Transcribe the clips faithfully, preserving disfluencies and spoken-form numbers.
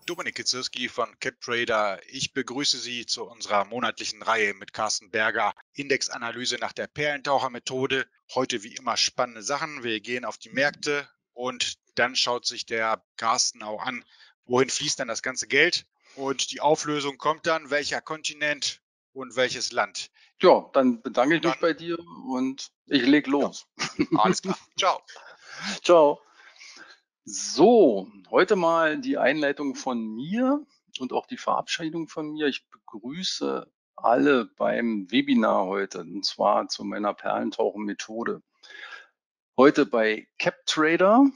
Dominik Kizirski von CapTrader. Ich begrüße Sie zu unserer monatlichen Reihe mit Carsten Berger. Indexanalyse nach der Perlentaucher-Methode. Heute wie immer spannende Sachen. Wir gehen auf die Märkte und dann schaut sich der Carsten auch an, wohin fließt dann das ganze Geld. Und die Auflösung kommt dann, welcher Kontinent und welches Land. Ja, dann bedanke ich Dann, mich bei dir und ich leg los. Ja, alles klar. Ciao. Ciao. So, heute mal die Einleitung von mir und auch die Verabschiedung von mir. Ich begrüße alle beim Webinar heute, und zwar zu meiner Perlentauchen-Methode. Heute bei CapTrader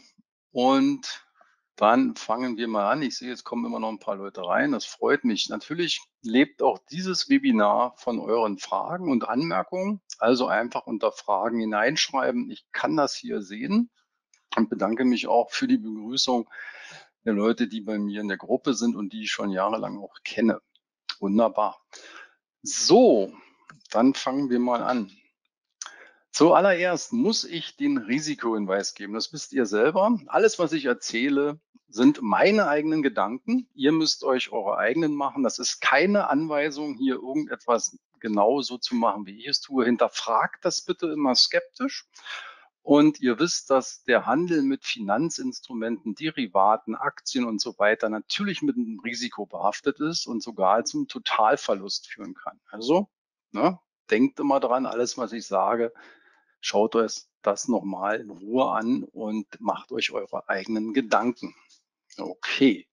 und dann fangen wir mal an. Ich sehe, jetzt kommen immer noch ein paar Leute rein. Das freut mich. Natürlich lebt auch dieses Webinar von euren Fragen und Anmerkungen. Also einfach unter Fragen hineinschreiben. Ich kann das hier sehen und bedanke mich auch für die Begrüßung der Leute, die bei mir in der Gruppe sind und die ich schon jahrelang auch kenne. Wunderbar. So, dann fangen wir mal an. Zuallererst muss ich den Risikohinweis geben. Das wisst ihr selber. Alles, was ich erzähle, sind meine eigenen Gedanken. Ihr müsst euch eure eigenen machen. Das ist keine Anweisung, hier irgendetwas genau so zu machen, wie ich es tue. Hinterfragt das bitte immer skeptisch. Und ihr wisst, dass der Handel mit Finanzinstrumenten, Derivaten, Aktien und so weiter natürlich mit einem Risiko behaftet ist und sogar zum Totalverlust führen kann. Also, ne, denkt immer dran, alles, was ich sage, schaut euch das nochmal in Ruhe an und macht euch eure eigenen Gedanken. Okay.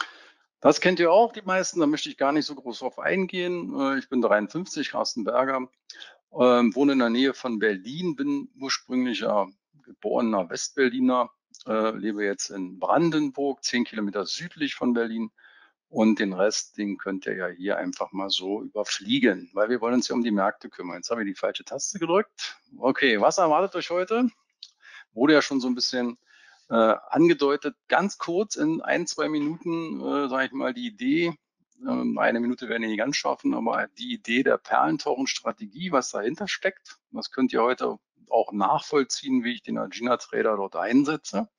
Das kennt ihr auch, die meisten, da möchte ich gar nicht so groß drauf eingehen. Äh, Ich bin dreiundfünfzig, Carsten Berger, ähm, wohne in der Nähe von Berlin, bin ursprünglicher geborener Westberliner, äh, lebe jetzt in Brandenburg, zehn Kilometer südlich von Berlin. Und den Rest, den könnt ihr ja hier einfach mal so überfliegen, weil wir wollen uns ja um die Märkte kümmern. Jetzt habe ich die falsche Taste gedrückt. Okay, was erwartet euch heute? Wurde ja schon so ein bisschen äh, angedeutet. Ganz kurz in ein, zwei Minuten, äh, sage ich mal, die Idee. Ähm, eine Minute werden wir nicht ganz schaffen, aber die Idee der Perlentauchen-Strategie, was dahinter steckt, das könnt ihr heute auch nachvollziehen, wie ich den Agena Trader dort einsetze.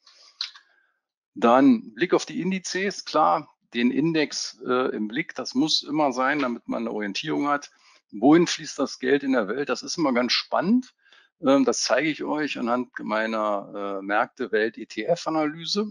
Dann Blick auf die Indizes, klar, den Index äh, im Blick, das muss immer sein, damit man eine Orientierung hat. Wohin fließt das Geld in der Welt? Das ist immer ganz spannend. Ähm, das zeige ich euch anhand meiner äh, Märkte-Welt-E T F-Analyse.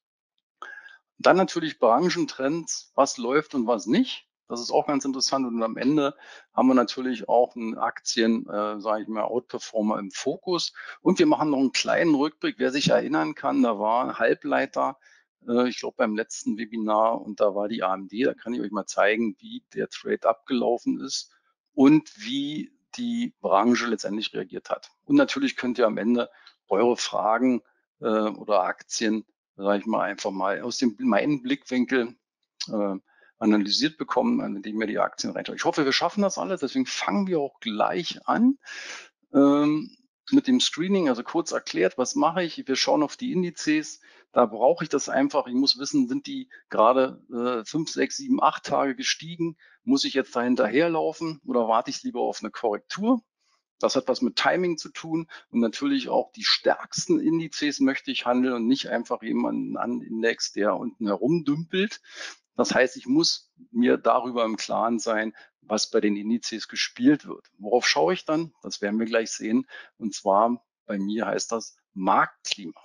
Dann natürlich Branchentrends, was läuft und was nicht. Das ist auch ganz interessant. Und am Ende haben wir natürlich auch einen Aktien, äh, sage ich mal, Outperformer im Fokus. Und wir machen noch einen kleinen Rückblick. Wer sich erinnern kann, da war ein Halbleiter, äh, ich glaube beim letzten Webinar, und da war die A M D. Da kann ich euch mal zeigen, wie der Trade abgelaufen ist und wie die Branche letztendlich reagiert hat. Und natürlich könnt ihr am Ende eure Fragen äh, oder Aktien, sage ich mal, einfach mal aus dem meinen Blickwinkel äh, analysiert bekommen, indem wir die Aktien reinschauen. Ich hoffe, wir schaffen das alles, deswegen fangen wir auch gleich an ähm, mit dem Screening. Also kurz erklärt, was mache ich? Wir schauen auf die Indizes. Da brauche ich das einfach. Ich muss wissen, sind die gerade äh, fünf, sechs, sieben, acht Tage gestiegen? Muss ich jetzt da hinterherlaufen oder warte ich lieber auf eine Korrektur? Das hat was mit Timing zu tun und natürlich auch die stärksten Indizes möchte ich handeln und nicht einfach jemanden an Index, der unten herumdümpelt. Das heißt, ich muss mir darüber im Klaren sein, was bei den Indizes gespielt wird. Worauf schaue ich dann? Das werden wir gleich sehen. Und zwar bei mir heißt das Marktklima.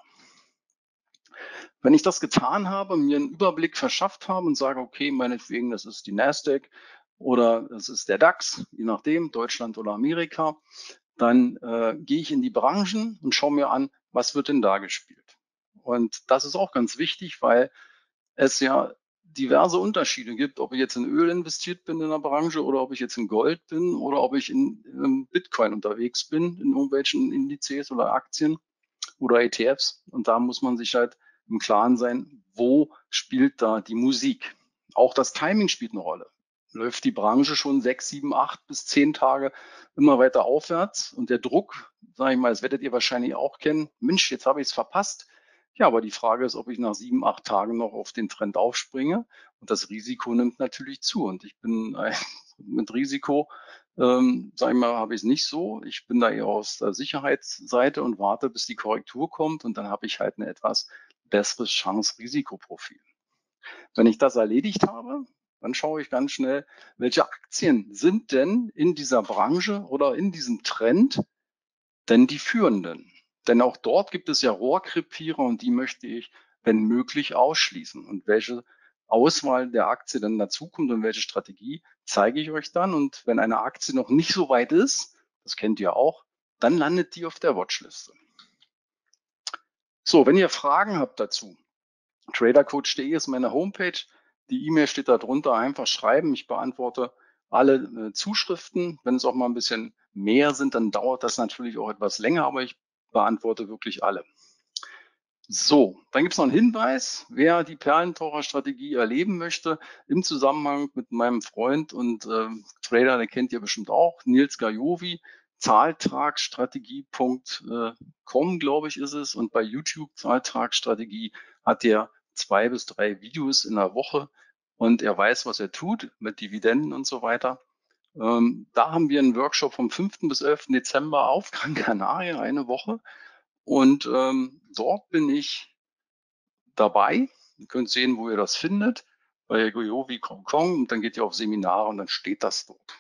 Wenn ich das getan habe, mir einen Überblick verschafft habe und sage, okay, meinetwegen, das ist die Nasdaq oder das ist der DAX, je nachdem, Deutschland oder Amerika, dann äh, gehe ich in die Branchen und schaue mir an, was wird denn da gespielt. Und das ist auch ganz wichtig, weil es ja diverse Unterschiede gibt, ob ich jetzt in Öl investiert bin in der Branche oder ob ich jetzt in Gold bin oder ob ich in, in Bitcoin unterwegs bin, in irgendwelchen Indizes oder Aktien oder E T Fs. Und da muss man sich halt im Klaren sein, wo spielt da die Musik. Auch das Timing spielt eine Rolle. Läuft die Branche schon sechs, sieben, acht bis zehn Tage immer weiter aufwärts und der Druck, sage ich mal, das werdet ihr wahrscheinlich auch kennen, Mensch, jetzt habe ich es verpasst. Ja, aber die Frage ist, ob ich nach sieben, acht Tagen noch auf den Trend aufspringe. Und das Risiko nimmt natürlich zu. Und ich bin ein, mit Risiko, ähm, sage ich mal, habe ich es nicht so. Ich bin da eher aus der Sicherheitsseite und warte, bis die Korrektur kommt. Und dann habe ich halt ein etwas besseres Chance-Risikoprofil. Wenn ich das erledigt habe, dann schaue ich ganz schnell, welche Aktien sind denn in dieser Branche oder in diesem Trend denn die führenden. Denn auch dort gibt es ja Rohrkrepierer und die möchte ich, wenn möglich, ausschließen. Und welche Auswahl der Aktie dann dazukommt und welche Strategie, zeige ich euch dann. Und wenn eine Aktie noch nicht so weit ist, das kennt ihr auch, dann landet die auf der Watchliste. So, wenn ihr Fragen habt dazu, tradercoach punkt de ist meine Homepage. Die E-Mail steht da drunter, einfach schreiben. Ich beantworte alle äh, Zuschriften. Wenn es auch mal ein bisschen mehr sind, dann dauert das natürlich auch etwas länger, aber ich beantworte wirklich alle. So, dann gibt es noch einen Hinweis, wer die Perlentaucher-Strategie erleben möchte, im Zusammenhang mit meinem Freund und äh, Trader, den kennt ihr bestimmt auch, Nils Gajovi, zahltragstrategie punkt com, glaube ich, ist es. Und bei YouTube Zahltragstrategie hat er zwei bis drei Videos in der Woche und er weiß, was er tut mit Dividenden und so weiter. Ähm, da haben wir einen Workshop vom fünften bis elften Dezember auf Gran Canaria, eine Woche. Und ähm, dort bin ich dabei. Ihr könnt sehen, wo ihr das findet, bei Goyovi Hong Kong, und dann geht ihr auf Seminare und dann steht das dort.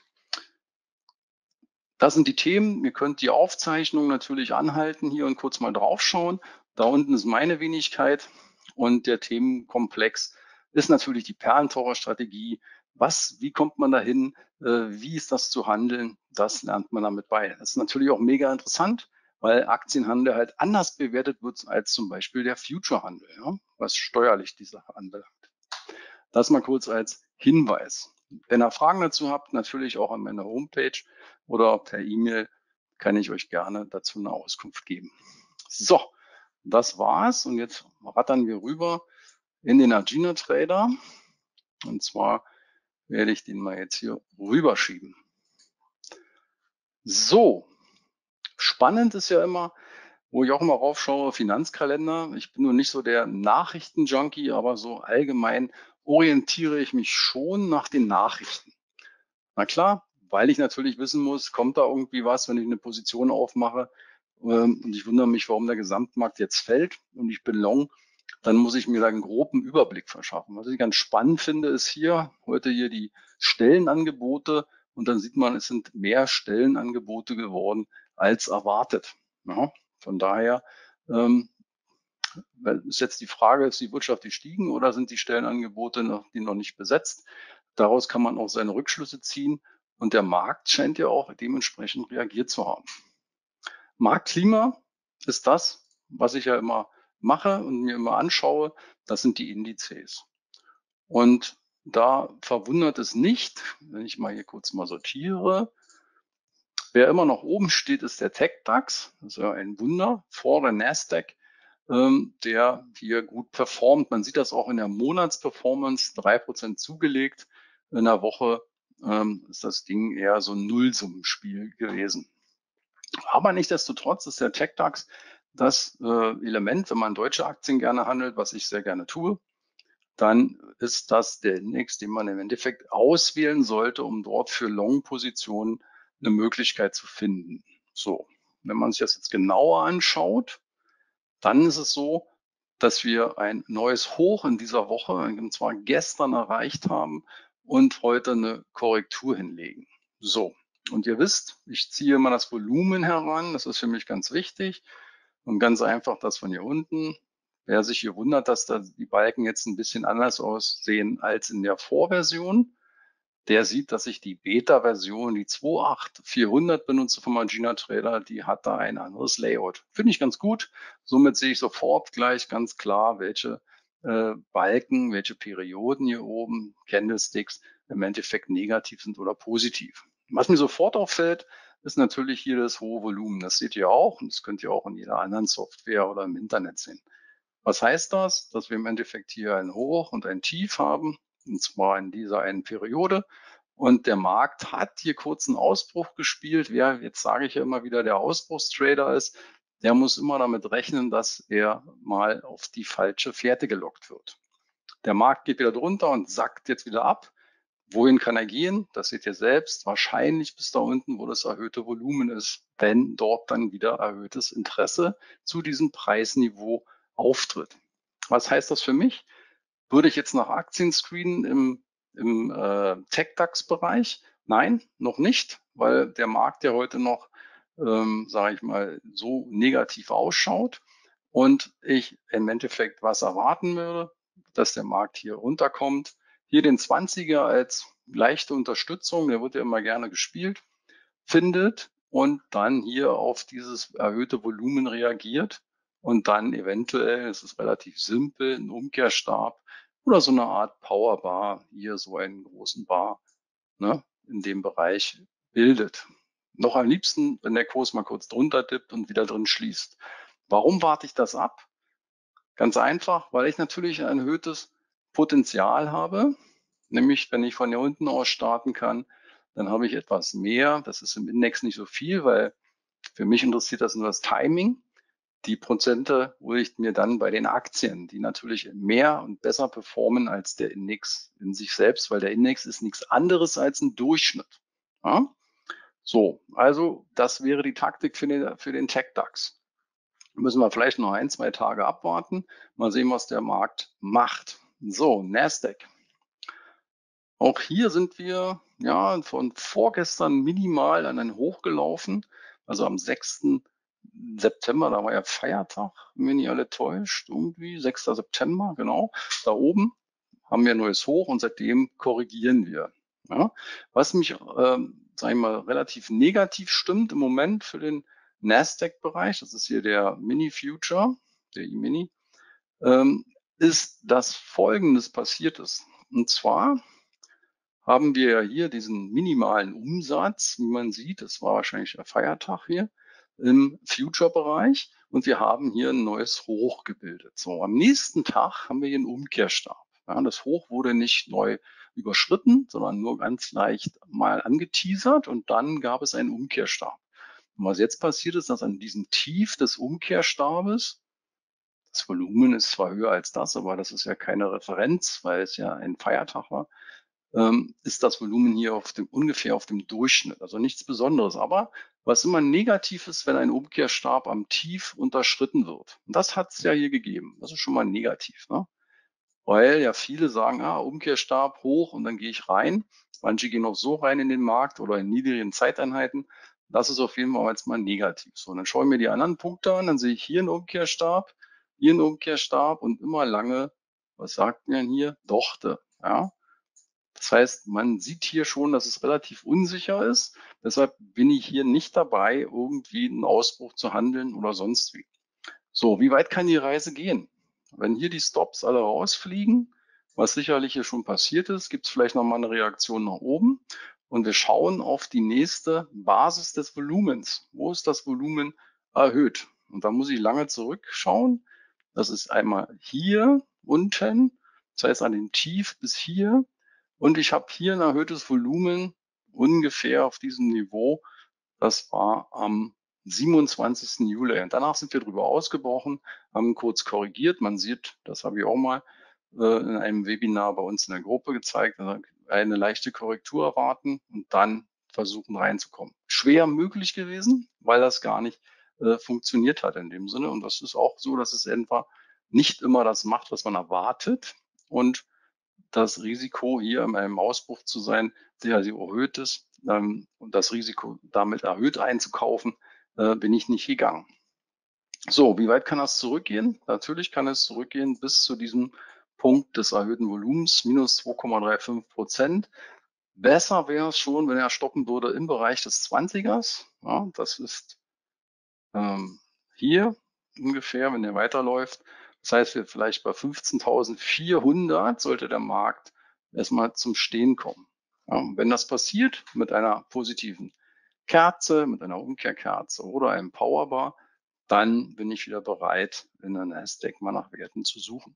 Das sind die Themen. Ihr könnt die Aufzeichnung natürlich anhalten hier und kurz mal draufschauen. Da unten ist meine Wenigkeit und der Themenkomplex ist natürlich die Perlentaucher-Strategie. Was, wie kommt man dahin? Äh, wie ist das zu handeln? Das lernt man damit bei. Das ist natürlich auch mega interessant, weil Aktienhandel halt anders bewertet wird als zum Beispiel der Future-Handel, ja, was steuerlich die Sache anbelangt. Das mal kurz als Hinweis. Wenn ihr Fragen dazu habt, natürlich auch an meiner Homepage oder per E-Mail, kann ich euch gerne dazu eine Auskunft geben. So, das war's. Und jetzt rattern wir rüber in den Agena Trader. Und zwar werde ich den mal jetzt hier rüberschieben. So, spannend ist ja immer, wo ich auch immer raufschaue, Finanzkalender. Ich bin nur nicht so der Nachrichtenjunkie, aber so allgemein orientiere ich mich schon nach den Nachrichten. Na klar, weil ich natürlich wissen muss, kommt da irgendwie was, wenn ich eine Position aufmache ähm, und ich wundere mich, warum der Gesamtmarkt jetzt fällt und ich bin long, dann muss ich mir da einen groben Überblick verschaffen. Was ich ganz spannend finde, ist hier heute hier die Stellenangebote und dann sieht man, es sind mehr Stellenangebote geworden als erwartet. Ja, von daher ähm, ist jetzt die Frage, ist die Wirtschaft gestiegen oder sind die Stellenangebote noch, die noch nicht besetzt? Daraus kann man auch seine Rückschlüsse ziehen und der Markt scheint ja auch dementsprechend reagiert zu haben. Marktklima ist das, was ich ja immer mache und mir immer anschaue. Das sind die Indizes. Und da verwundert es nicht, wenn ich mal hier kurz mal sortiere. Wer immer noch oben steht, ist der TechDAX. Das ist ja ein Wunder vor der Nasdaq, ähm, der hier gut performt. Man sieht das auch in der Monatsperformance, drei Prozent zugelegt. In der Woche ähm, ist das Ding eher so ein Nullsummenspiel gewesen. Aber nichtsdestotrotz ist der TechDAX das äh, Element, wenn man deutsche Aktien gerne handelt, was ich sehr gerne tue, dann ist das der Index, den man im Endeffekt auswählen sollte, um dort für Long-Positionen eine Möglichkeit zu finden. So, wenn man sich das jetzt genauer anschaut, dann ist es so, dass wir ein neues Hoch in dieser Woche, und zwar gestern erreicht haben und heute eine Korrektur hinlegen. So, und ihr wisst, ich ziehe immer das Volumen heran, das ist für mich ganz wichtig und ganz einfach das von hier unten. Wer sich hier wundert, dass da die Balken jetzt ein bisschen anders aussehen als in der Vorversion, der sieht, dass ich die Beta-Version, die zwei Punkt acht vierhundert benutze vom Agena Trader, die hat da ein anderes Layout. Finde ich ganz gut. Somit sehe ich sofort gleich ganz klar, welche äh, Balken, welche Perioden hier oben, Candlesticks, im Endeffekt negativ sind oder positiv. Was mir sofort auffällt, ist natürlich hier das hohe Volumen. Das seht ihr auch und das könnt ihr auch in jeder anderen Software oder im Internet sehen. Was heißt das? Dass wir im Endeffekt hier ein Hoch und ein Tief haben, und zwar in dieser einen Periode. Und der Markt hat hier kurz einen Ausbruch gespielt. Wer, jetzt sage ich ja immer wieder, der Ausbruchstrader ist, der muss immer damit rechnen, dass er mal auf die falsche Fährte gelockt wird. Der Markt geht wieder drunter und sackt jetzt wieder ab. Wohin kann er gehen? Das seht ihr selbst. Wahrscheinlich bis da unten, wo das erhöhte Volumen ist, wenn dort dann wieder erhöhtes Interesse zu diesem Preisniveau auftritt. Was heißt das für mich? Würde ich jetzt nach Aktien screenen im, im äh, Tech-DAX-Bereich? Nein, noch nicht, weil der Markt ja heute noch, ähm, sage ich mal, so negativ ausschaut und ich im Endeffekt was erwarten würde, dass der Markt hier runterkommt. Hier den zwanziger als leichte Unterstützung, der wird ja immer gerne gespielt, findet und dann hier auf dieses erhöhte Volumen reagiert und dann eventuell, es ist relativ simpel, ein Umkehrstab oder so eine Art Powerbar, hier so einen großen Bar, ne, in dem Bereich bildet. Noch am liebsten, wenn der Kurs mal kurz drunter dippt und wieder drin schließt. Warum warte ich das ab? Ganz einfach, weil ich natürlich ein erhöhtes Potenzial habe. Nämlich, wenn ich von hier unten aus starten kann, dann habe ich etwas mehr. Das ist im Index nicht so viel, weil für mich interessiert das nur das Timing. Die Prozente hole ich mir dann bei den Aktien, die natürlich mehr und besser performen als der Index in sich selbst, weil der Index ist nichts anderes als ein Durchschnitt. Ja? So, also das wäre die Taktik für den, für den Tech-DAX. Müssen wir vielleicht noch ein, zwei Tage abwarten. Mal sehen, was der Markt macht. So, Nasdaq. Auch hier sind wir ja von vorgestern minimal an ein Hoch gelaufen. Also am sechsten September, da war ja Feiertag, wenn mich nicht alle täuscht, irgendwie sechster September, genau. Da oben haben wir ein neues Hoch und seitdem korrigieren wir. Ja. Was mich, ähm, sage ich mal, relativ negativ stimmt im Moment für den Nasdaq-Bereich, das ist hier der Mini-Future, der E-Mini, ähm, ist, dass Folgendes passiert ist. Und zwar haben wir ja hier diesen minimalen Umsatz, wie man sieht, das war wahrscheinlich der Feiertag hier, im Future-Bereich und wir haben hier ein neues Hoch gebildet. So, am nächsten Tag haben wir hier einen Umkehrstab. Ja, das Hoch wurde nicht neu überschritten, sondern nur ganz leicht mal angeteasert und dann gab es einen Umkehrstab. Und was jetzt passiert ist, dass an diesem Tief des Umkehrstabes, das Volumen ist zwar höher als das, aber das ist ja keine Referenz, weil es ja ein Feiertag war, ähm, ist das Volumen hier auf dem, ungefähr auf dem Durchschnitt. Also nichts Besonderes. Aber was immer negativ ist, wenn ein Umkehrstab am Tief unterschritten wird. Und das hat es ja hier gegeben. Das ist schon mal negativ. Ne? Weil ja viele sagen, ah, Umkehrstab hoch und dann gehe ich rein. Manche gehen auch so rein in den Markt oder in niedrigen Zeiteinheiten. Das ist auf jeden Fall jetzt mal negativ. So, und dann schaue ich mir die anderen Punkte an. Dann sehe ich hier einen Umkehrstab, hier einen Umkehrstab und immer lange, was sagt man hier? Dochte. Ja? Das heißt, man sieht hier schon, dass es relativ unsicher ist. Deshalb bin ich hier nicht dabei, irgendwie einen Ausbruch zu handeln oder sonst wie. So, wie weit kann die Reise gehen? Wenn hier die Stops alle rausfliegen, was sicherlich hier schon passiert ist, gibt es vielleicht nochmal eine Reaktion nach oben. Und wir schauen auf die nächste Basis des Volumens. Wo ist das Volumen erhöht? Und da muss ich lange zurückschauen. Das ist einmal hier unten, das heißt an dem Tief bis hier. Und ich habe hier ein erhöhtes Volumen ungefähr auf diesem Niveau. Das war am siebenundzwanzigsten Juli. Und danach sind wir drüber ausgebrochen, haben kurz korrigiert. Man sieht, das habe ich auch mal äh, in einem Webinar bei uns in der Gruppe gezeigt, also eine leichte Korrektur erwarten und dann versuchen reinzukommen. Schwer möglich gewesen, weil das gar nicht äh, funktioniert hat in dem Sinne. Und das ist auch so, dass es etwa nicht immer das macht, was man erwartet. Und das Risiko, hier in einem Ausbruch zu sein, sehr, sehr erhöht ist ähm, und das Risiko damit erhöht einzukaufen, äh, bin ich nicht gegangen. So, wie weit kann das zurückgehen? Natürlich kann es zurückgehen bis zu diesem Punkt des erhöhten Volumens, minus zwei Komma fünfunddreißig Prozent. Besser wäre es schon, wenn er stoppen würde im Bereich des zwanzigers. Ja, das ist ähm, hier ungefähr, wenn er weiterläuft. Das heißt, wir vielleicht bei fünfzehntausendvierhundert sollte der Markt erstmal zum Stehen kommen. Ja, wenn das passiert mit einer positiven Kerze, mit einer Umkehrkerze oder einem Powerbar, dann bin ich wieder bereit, in der Nasdaq mal nach Werten zu suchen.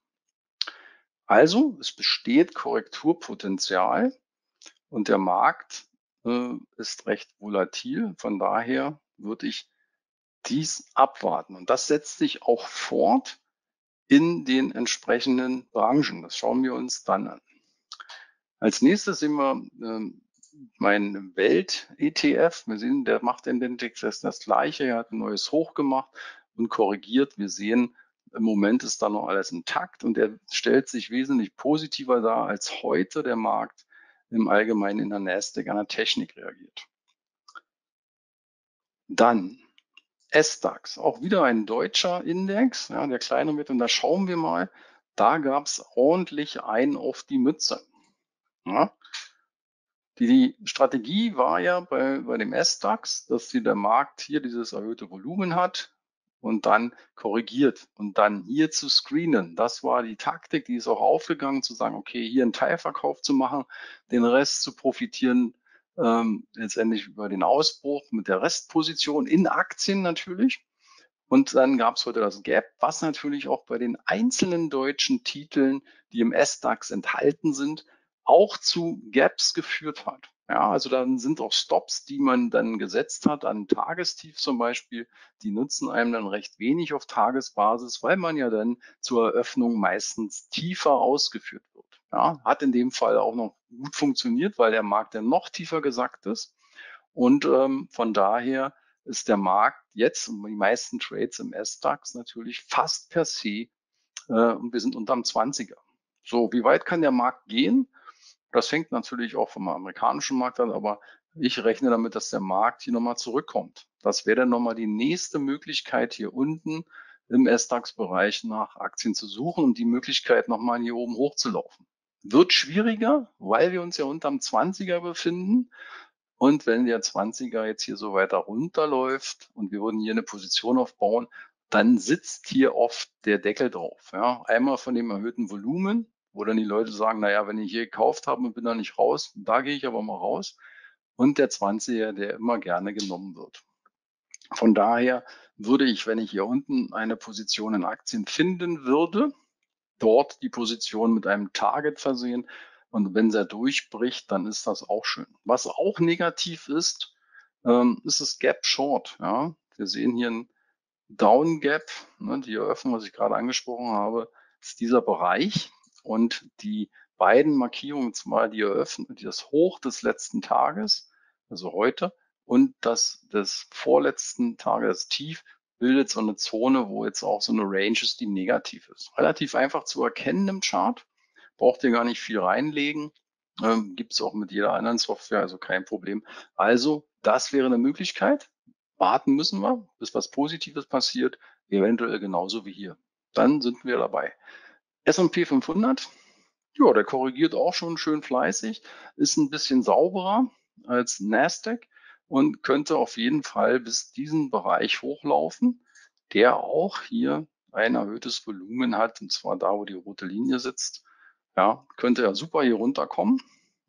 Also, es besteht Korrekturpotenzial und der Markt äh, ist recht volatil. Von daher würde ich dies abwarten. Und das setzt sich auch fort in den entsprechenden Branchen. Das schauen wir uns dann an. Als nächstes sehen wir ähm, mein Welt-E T F. Wir sehen, der macht im Index das, das Gleiche. Er hat ein neues Hoch gemacht und korrigiert. Wir sehen, im Moment ist da noch alles intakt und er stellt sich wesentlich positiver dar, als heute der Markt im Allgemeinen in der Nasdaq an der Technik reagiert. Dann S DAX, auch wieder ein deutscher Index, ja, der kleine mit, und da schauen wir mal, da gab es ordentlich einen auf die Mütze. Ja. Die Strategie war ja bei, bei dem S DAX, dass die, der Markt hier dieses erhöhte Volumen hat und dann korrigiert und dann hier zu screenen. Das war die Taktik, die ist auch aufgegangen, zu sagen, okay, hier einen Teilverkauf zu machen, den Rest zu profitieren, ähm, letztendlich über den Ausbruch mit der Restposition in Aktien natürlich. Und dann gab es heute das Gap, was natürlich auch bei den einzelnen deutschen Titeln, die im S DAX enthalten sind, auch zu Gaps geführt hat. Ja, also dann sind auch Stops, die man dann gesetzt hat, an Tagestief zum Beispiel, die nutzen einem dann recht wenig auf Tagesbasis, weil man ja dann zur Eröffnung meistens tiefer ausgeführt wird. Ja, hat in dem Fall auch noch gut funktioniert, weil der Markt dann noch tiefer gesackt ist. Und ähm, von daher ist der Markt jetzt und die meisten Trades im S DAX natürlich fast per se äh, und wir sind unterm zwanziger. So, wie weit kann der Markt gehen? Das fängt natürlich auch vom amerikanischen Markt an, aber ich rechne damit, dass der Markt hier nochmal zurückkommt. Das wäre dann nochmal die nächste Möglichkeit, hier unten im S DAX-Bereich nach Aktien zu suchen und die Möglichkeit nochmal hier oben hochzulaufen. Wird schwieriger, weil wir uns ja unterm zwanziger befinden. Und wenn der zwanziger jetzt hier so weiter runterläuft und wir würden hier eine Position aufbauen, dann sitzt hier oft der Deckel drauf. Ja. Einmal von dem erhöhten Volumen, wo dann die Leute sagen, naja, wenn ich hier gekauft habe und bin da nicht raus, da gehe ich aber mal raus. Und der zwanziger, der immer gerne genommen wird. Von daher würde ich, wenn ich hier unten eine Position in Aktien finden würde, dort die Position mit einem Target versehen. Und wenn er durchbricht, dann ist das auch schön. Was auch negativ ist, ähm, ist das Gap Short. Ja. Wir sehen hier ein Down Gap, ne, die Eröffnung, was ich gerade angesprochen habe, ist dieser Bereich. Und die beiden Markierungen, zwar die Eröffnung, das Hoch des letzten Tages, also heute, und das des vorletzten Tages, das Tief, bildet so eine Zone, wo jetzt auch so eine Range ist, die negativ ist. Relativ einfach zu erkennen im Chart. Braucht ihr gar nicht viel reinlegen. Ähm, Gibt es auch mit jeder anderen Software, also kein Problem. Also, das wäre eine Möglichkeit. Warten müssen wir, bis was Positives passiert, eventuell genauso wie hier. Dann sind wir dabei. S und P fünfhundert, ja, der korrigiert auch schon schön fleißig, ist ein bisschen sauberer als Nasdaq und könnte auf jeden Fall bis diesen Bereich hochlaufen, der auch hier ein erhöhtes Volumen hat, und zwar da, wo die rote Linie sitzt. Ja, könnte er super hier runterkommen.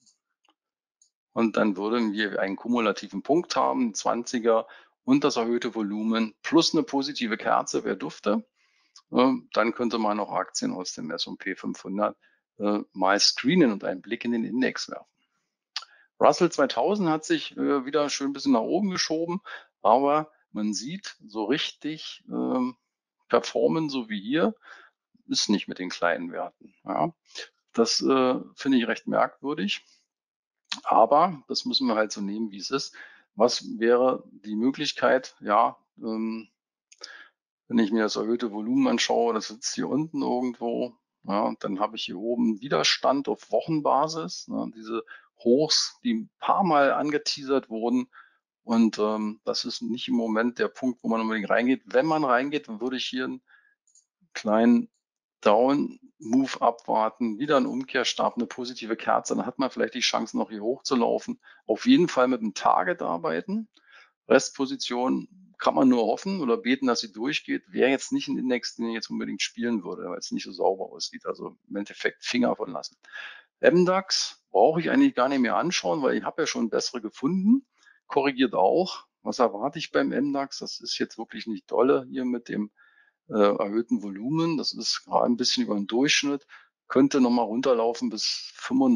Und dann würden wir einen kumulativen Punkt haben, zwanziger und das erhöhte Volumen plus eine positive Kerze, wer dufte. Dann könnte man auch Aktien aus dem S und P fünfhundert äh, mal screenen und einen Blick in den Index werfen. Russell zweitausend hat sich äh, wieder schön ein bisschen nach oben geschoben, aber man sieht, so richtig ähm, performen, so wie hier, ist nicht mit den kleinen Werten. Ja. Das äh, finde ich recht merkwürdig. Aber das müssen wir halt so nehmen, wie es ist. Was wäre die Möglichkeit? Ja, ähm, wenn ich mir das erhöhte Volumen anschaue, das sitzt hier unten irgendwo. Ja, dann habe ich hier oben Widerstand auf Wochenbasis. Ne, diese Hochs, die ein paar Mal angeteasert wurden. Und ähm, das ist nicht im Moment der Punkt, wo man unbedingt reingeht. Wenn man reingeht, dann würde ich hier einen kleinen Down-Move abwarten, wieder ein Umkehrstab, eine positive Kerze, dann hat man vielleicht die Chance, noch hier hoch zu laufen. Auf jeden Fall mit einem Target arbeiten. Restposition kann man nur hoffen oder beten, dass sie durchgeht. Wäre jetzt nicht ein Index, den ich jetzt unbedingt spielen würde, weil es nicht so sauber aussieht. Also im Endeffekt Finger von lassen. M DAX brauche ich eigentlich gar nicht mehr anschauen, weil ich habe ja schon bessere gefunden. Korrigiert auch. Was erwarte ich beim M DAX? Das ist jetzt wirklich nicht dolle hier mit dem äh, erhöhten Volumen. Das ist gerade ein bisschen über den Durchschnitt. Könnte nochmal runterlaufen bis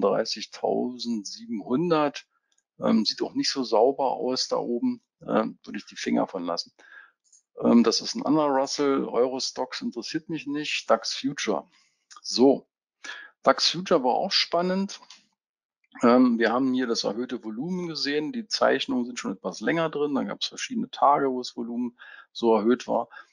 fünfunddreißigtausendsiebenhundert. Ähm, sieht auch nicht so sauber aus da oben. Ähm, würde ich die Finger von lassen. Ähm, das ist ein anderer Russell. Eurostox interessiert mich nicht. DAX Future. So, DAX Future war auch spannend. Ähm, wir haben hier das erhöhte Volumen gesehen. Die Zeichnungen sind schon etwas länger drin. Dann gab es verschiedene Tage, wo das Volumen so erhöht war.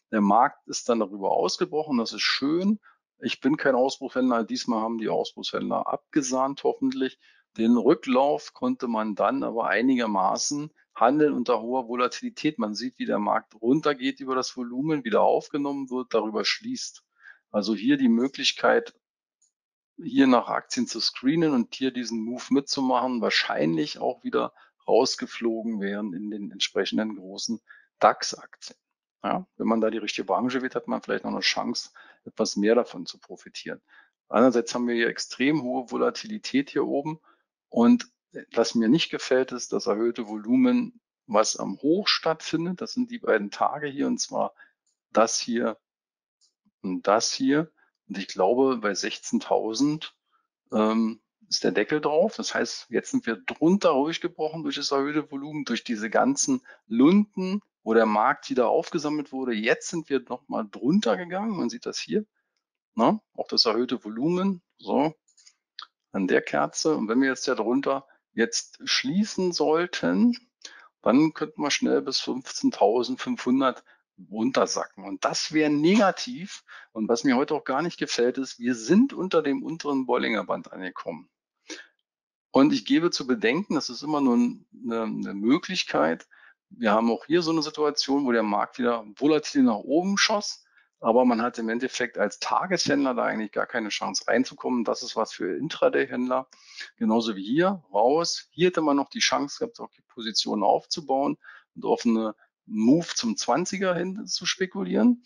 Der Markt ist dann darüber ausgebrochen, das ist schön. Ich bin kein Ausbruchshändler, diesmal haben die Ausbruchshändler abgesahnt hoffentlich. Den Rücklauf konnte man dann aber einigermaßen handeln unter hoher Volatilität. Man sieht, wie der Markt runtergeht über das Volumen, wieder aufgenommen wird, darüber schließt. Also hier die Möglichkeit, hier nach Aktien zu screenen und hier diesen Move mitzumachen, wahrscheinlich auch wieder rausgeflogen wären in den entsprechenden großen DAX-Aktien. Ja, wenn man da die richtige Branche wählt, hat man vielleicht noch eine Chance, etwas mehr davon zu profitieren. Einerseits haben wir hier extrem hohe Volatilität hier oben und was mir nicht gefällt, ist das erhöhte Volumen, was am Hoch stattfindet. Das sind die beiden Tage hier und zwar das hier und das hier. Und ich glaube, bei sechzehntausend ähm, ist der Deckel drauf. Das heißt, jetzt sind wir drunter durchgebrochen durch das erhöhte Volumen, durch diese ganzen Lunden, wo der Markt wieder aufgesammelt wurde. Jetzt sind wir nochmal drunter gegangen. Man sieht das hier. Ne? Auch das erhöhte Volumen. So, an der Kerze. Und wenn wir jetzt ja drunter jetzt schließen sollten, dann könnten wir schnell bis fünfzehntausendfünfhundert runtersacken. Und das wäre negativ. Und was mir heute auch gar nicht gefällt, ist, wir sind unter dem unteren Bollinger Band angekommen. Und ich gebe zu bedenken, das ist immer nur eine, eine Möglichkeit. Wir haben auch hier so eine Situation, wo der Markt wieder volatil nach oben schoss. Aber man hat im Endeffekt als Tageshändler da eigentlich gar keine Chance reinzukommen. Das ist was für Intraday-Händler. Genauso wie hier raus. Hier hätte man noch die Chance gehabt, auch die Positionen aufzubauen und auf eine Move zum zwanziger hin zu spekulieren.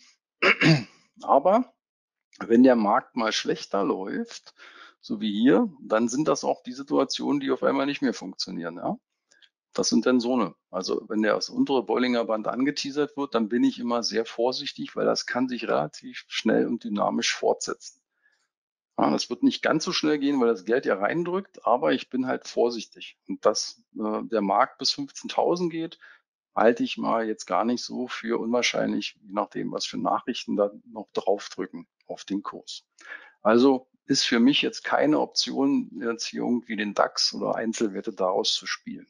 Aber wenn der Markt mal schlechter läuft, so wie hier, dann sind das auch die Situationen, die auf einmal nicht mehr funktionieren. Ja? Das sind dann so eine. Also wenn der das untere Bollinger Band angeteasert wird, dann bin ich immer sehr vorsichtig, weil das kann sich relativ schnell und dynamisch fortsetzen. Ja, das wird nicht ganz so schnell gehen, weil das Geld ja reindrückt, aber ich bin halt vorsichtig. Und dass äh, der Markt bis fünfzehntausend geht, halte ich mal jetzt gar nicht so für unwahrscheinlich, je nachdem, was für Nachrichten da noch draufdrücken auf den Kurs. Also ist für mich jetzt keine Option, jetzt hier irgendwie den DAX oder Einzelwerte daraus zu spielen.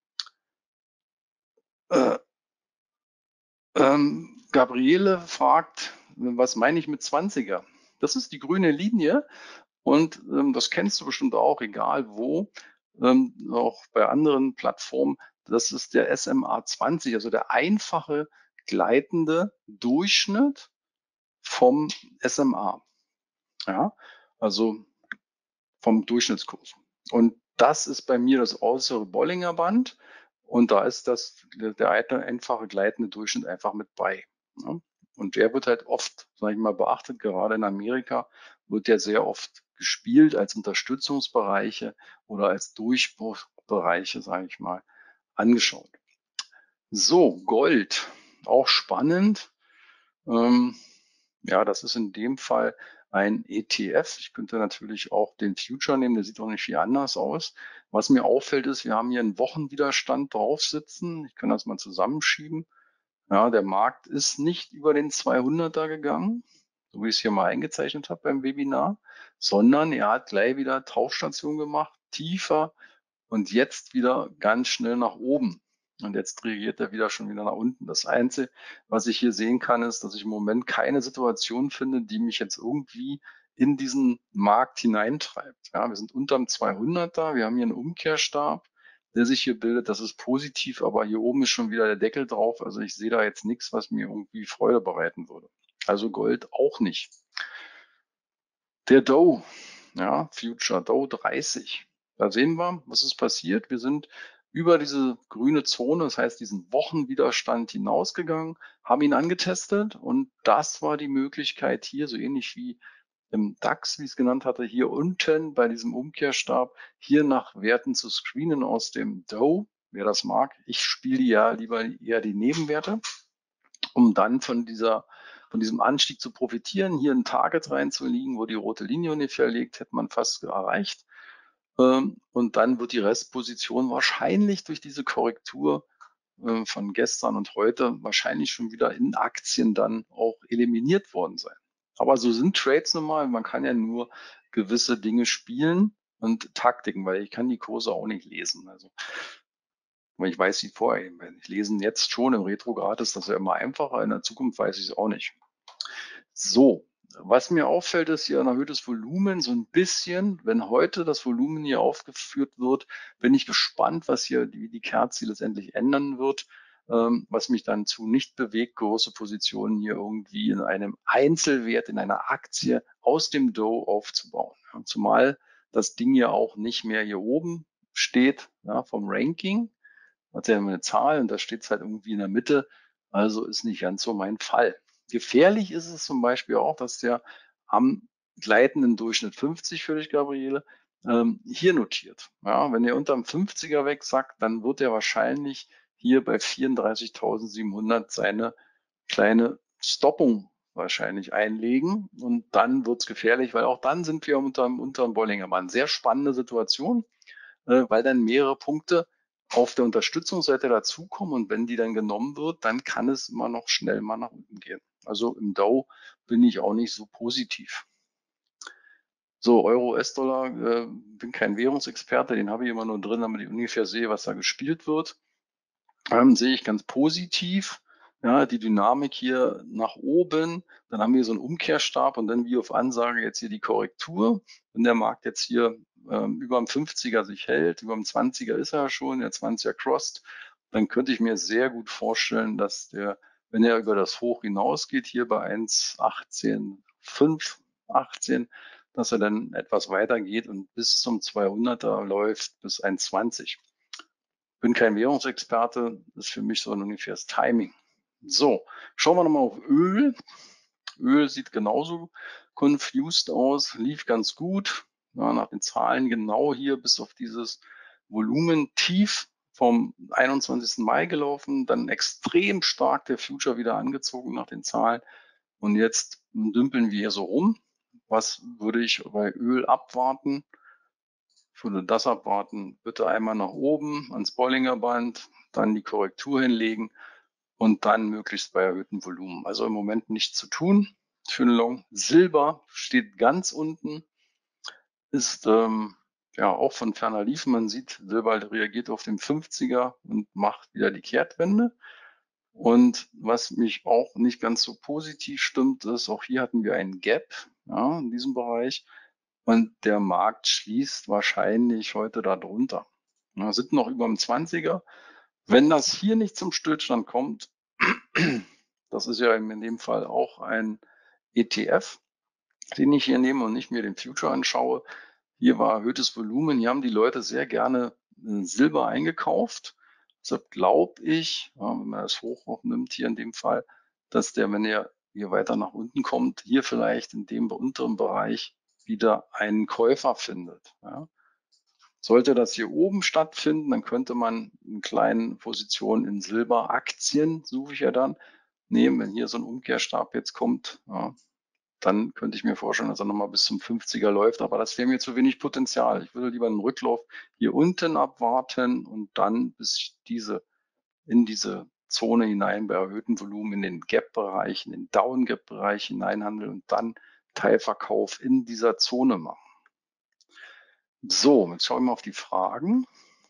Äh, ähm, Gabriele fragt, was meine ich mit zwanziger? Das ist die grüne Linie und ähm, das kennst du bestimmt auch, egal wo, ähm, auch bei anderen Plattformen. Das ist der S M A zwanzig, also der einfache gleitende Durchschnitt vom S M A. Ja, also vom Durchschnittskurs. Und das ist bei mir das äußere Bollinger Band. Und da ist das, der einfache gleitende Durchschnitt einfach mit bei. Ja. Und der wird halt oft, sage ich mal, beachtet. Gerade in Amerika wird der sehr oft gespielt als Unterstützungsbereiche oder als Durchbruchbereiche, sage ich mal, angeschaut. So, Gold, auch spannend. Ähm, ja, das ist in dem Fall ein E T F. Ich könnte natürlich auch den Future nehmen, der sieht auch nicht viel anders aus. Was mir auffällt ist, wir haben hier einen Wochenwiderstand drauf sitzen. Ich kann das mal zusammenschieben. Ja, der Markt ist nicht über den zweihunderter gegangen, so wie ich es hier mal eingezeichnet habe beim Webinar, sondern er hat gleich wieder Tauchstation gemacht, tiefer und jetzt wieder ganz schnell nach oben. Und jetzt reagiert er wieder schon wieder nach unten. Das Einzige, was ich hier sehen kann, ist, dass ich im Moment keine Situation finde, die mich jetzt irgendwie in diesen Markt hineintreibt. Ja, wir sind unterm zweihunderter, wir haben hier einen Umkehrstab, der sich hier bildet. Das ist positiv, aber hier oben ist schon wieder der Deckel drauf. Also ich sehe da jetzt nichts, was mir irgendwie Freude bereiten würde. Also Gold auch nicht. Der Dow, ja, Future Dow dreißig. Da sehen wir, was ist passiert. Wir sind über diese grüne Zone, das heißt diesen Wochenwiderstand hinausgegangen, haben ihn angetestet und das war die Möglichkeit hier, so ähnlich wie im DAX, wie ich es genannt hatte, hier unten bei diesem Umkehrstab, hier nach Werten zu screenen aus dem Dow, wer das mag. Ich spiele ja lieber eher die Nebenwerte, um dann von dieser von diesem Anstieg zu profitieren, hier ein Target reinzulegen, wo die rote Linie ungefähr liegt, hätte man fast erreicht. Und dann wird die Restposition wahrscheinlich durch diese Korrektur von gestern und heute wahrscheinlich schon wieder in Aktien dann auch eliminiert worden sein. Aber so sind Trades normal. Man kann ja nur gewisse Dinge spielen und Taktiken, weil ich kann die Kurse auch nicht lesen. Also Aber ich weiß sie vorher. Ich lese jetzt schon im Retrograd, ist das ja immer einfacher. In der Zukunft weiß ich es auch nicht. So, was mir auffällt, ist hier ein erhöhtes Volumen, so ein bisschen. Wenn heute das Volumen hier aufgeführt wird, bin ich gespannt, was hier, wie die Kerze letztendlich ändern wird, ähm, was mich dann zu nicht bewegt, große Positionen hier irgendwie in einem Einzelwert, in einer Aktie aus dem Dow aufzubauen. Ja, zumal das Ding ja auch nicht mehr hier oben steht, ja, vom Ranking. Hat ja immer eine Zahl und da steht es halt irgendwie in der Mitte. Also ist nicht ganz so mein Fall. Gefährlich ist es zum Beispiel auch, dass der am gleitenden Durchschnitt fünfzig für dich, Gabriele, ähm, hier notiert. Ja, wenn er unterm fünfziger wegsackt, dann wird er wahrscheinlich hier bei vierunddreißigtausendsiebenhundert seine kleine Stoppung wahrscheinlich einlegen und dann wird es gefährlich, weil auch dann sind wir unterm, unterm Bollinger Band. Sehr spannende Situation, äh, weil dann mehrere Punkte auf der Unterstützungsseite dazukommen und wenn die dann genommen wird, dann kann es immer noch schnell mal nach unten gehen. Also im Dow bin ich auch nicht so positiv. So, Euro, U S-Dollar, äh, bin kein Währungsexperte, den habe ich immer nur drin, damit ich ungefähr sehe, was da gespielt wird. Ähm, sehe ich ganz positiv. Ja, die Dynamik hier nach oben, dann haben wir so einen Umkehrstab und dann wie auf Ansage jetzt hier die Korrektur. Wenn der Markt jetzt hier ähm, über dem fünfziger sich hält, über dem zwanziger ist er schon, der zwanziger crossed, dann könnte ich mir sehr gut vorstellen, dass der, wenn er über das Hoch hinausgeht, hier bei eins achtzehn fünf achtzehn, dass er dann etwas weiter geht und bis zum zweihunderter läuft bis eins zwanzig. Bin kein Währungsexperte, ist für mich so ein ungefähres Timing. So, schauen wir nochmal auf Öl. Öl sieht genauso confused aus, lief ganz gut. Ja, nach den Zahlen genau hier bis auf dieses Volumen tief vom einundzwanzigsten Mai gelaufen, dann extrem stark der Future wieder angezogen nach den Zahlen. Und jetzt dümpeln wir hier so rum. Was würde ich bei Öl abwarten? Ich würde das abwarten. Bitte einmal nach oben ans Bollinger Band, dann die Korrektur hinlegen und dann möglichst bei erhöhtem Volumen. Also im Moment nichts zu tun für einen Long. Silber steht ganz unten, ist ähm, ja auch von ferner liefen. Man sieht, Silber reagiert auf den fünfziger und macht wieder die Kehrtwende. Und was mich auch nicht ganz so positiv stimmt, ist, auch hier hatten wir einen Gap, ja, in diesem Bereich. Und der Markt schließt wahrscheinlich heute darunter. Wir sind noch über dem zwanziger. Wenn das hier nicht zum Stillstand kommt, das ist ja in dem Fall auch ein E T F, den ich hier nehme und nicht mir den Future anschaue. Hier war erhöhtes Volumen. Hier haben die Leute sehr gerne Silber eingekauft. Deshalb glaube ich, ja, wenn man das hoch nimmt hier in dem Fall, dass der, wenn er hier weiter nach unten kommt, hier vielleicht in dem unteren Bereich wieder einen Käufer findet. Ja. Sollte das hier oben stattfinden, dann könnte man eine kleine Position in Silberaktien, suche ich ja dann, nehmen. Wenn hier so ein Umkehrstab jetzt kommt, ja, dann könnte ich mir vorstellen, dass er nochmal bis zum fünfziger läuft. Aber das wäre mir zu wenig Potenzial. Ich würde lieber einen Rücklauf hier unten abwarten und dann bis diese in diese Zone hinein bei erhöhtem Volumen in den Gap-Bereich, in den Down-Gap-Bereich hineinhandeln und dann Teilverkauf in dieser Zone machen. So, jetzt schauen wir mal auf die Fragen.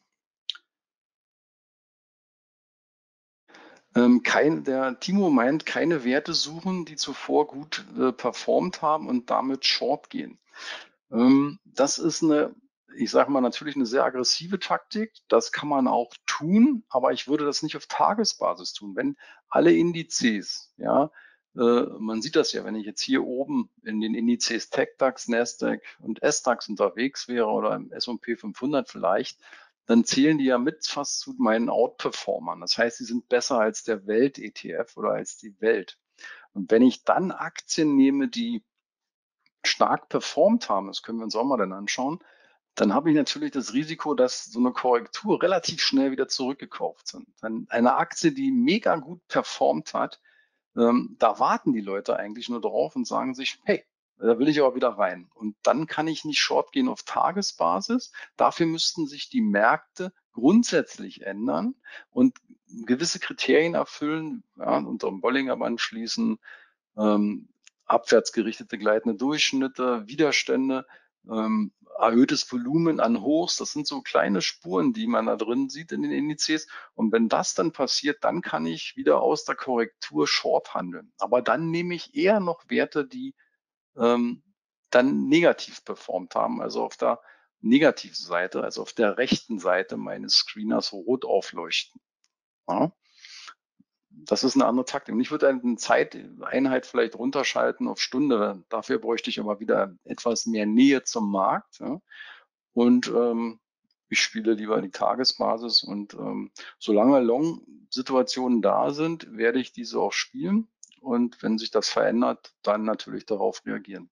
Ähm, kein, der Timo meint, keine Werte suchen, die zuvor gut äh, performt haben und damit short gehen. Ähm, das ist eine, ich sage mal, natürlich eine sehr aggressive Taktik. Das kann man auch tun, aber ich würde das nicht auf Tagesbasis tun. Wenn alle Indizes, ja, äh, man sieht das ja, wenn ich jetzt hier oben in den Indizes TechDAX, Nasdaq und S DAX unterwegs wäre oder im S und P fünfhundert vielleicht, dann zählen die ja mit fast zu meinen Outperformern. Das heißt, sie sind besser als der Welt-E T F oder als die Welt. Und wenn ich dann Aktien nehme, die stark performt haben, das können wir uns auch mal dann anschauen, dann habe ich natürlich das Risiko, dass so eine Korrektur relativ schnell wieder zurückgekauft sind. Dann eine Aktie, die mega gut performt hat, ähm, da warten die Leute eigentlich nur drauf und sagen sich, hey, da will ich aber wieder rein. Und dann kann ich nicht short gehen auf Tagesbasis. Dafür müssten sich die Märkte grundsätzlich ändern und gewisse Kriterien erfüllen, ja, unter dem Bollinger Band schließen, ähm, abwärts gerichtete gleitende Durchschnitte, Widerstände, ähm, erhöhtes Volumen an Hochs. Das sind so kleine Spuren, die man da drin sieht in den Indizes. Und wenn das dann passiert, dann kann ich wieder aus der Korrektur Short handeln. Aber dann nehme ich eher noch Werte, die ähm, dann negativ performt haben, also auf der negativen Seite, also auf der rechten Seite meines Screeners rot aufleuchten. Ja. Das ist eine andere Taktik. Und ich würde eine Zeiteinheit vielleicht runterschalten auf Stunde. Dafür bräuchte ich aber wieder etwas mehr Nähe zum Markt. Ja. Und ähm, ich spiele lieber die Tagesbasis. Und ähm, solange Long-Situationen da sind, werde ich diese auch spielen. Und wenn sich das verändert, dann natürlich darauf reagieren.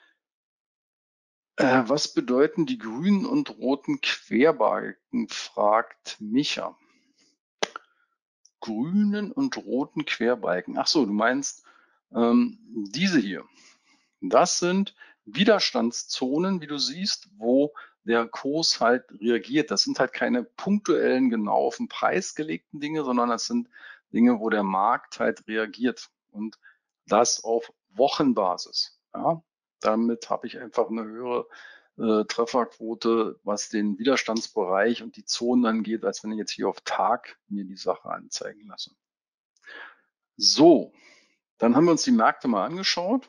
Äh, was bedeuten die grünen und roten Querbalken, fragt Micha. Grünen und roten Querbalken. Ach so, du meinst ähm, diese hier. Das sind Widerstandszonen, wie du siehst, wo der Kurs halt reagiert. Das sind halt keine punktuellen, genau auf den Preis gelegten Dinge, sondern das sind Dinge, wo der Markt halt reagiert. Und das auf Wochenbasis. Ja? Damit habe ich einfach eine höhere äh, Trefferquote, was den Widerstandsbereich und die Zonen angeht, als wenn ich jetzt hier auf Tag mir die Sache anzeigen lasse. So, dann haben wir uns die Märkte mal angeschaut.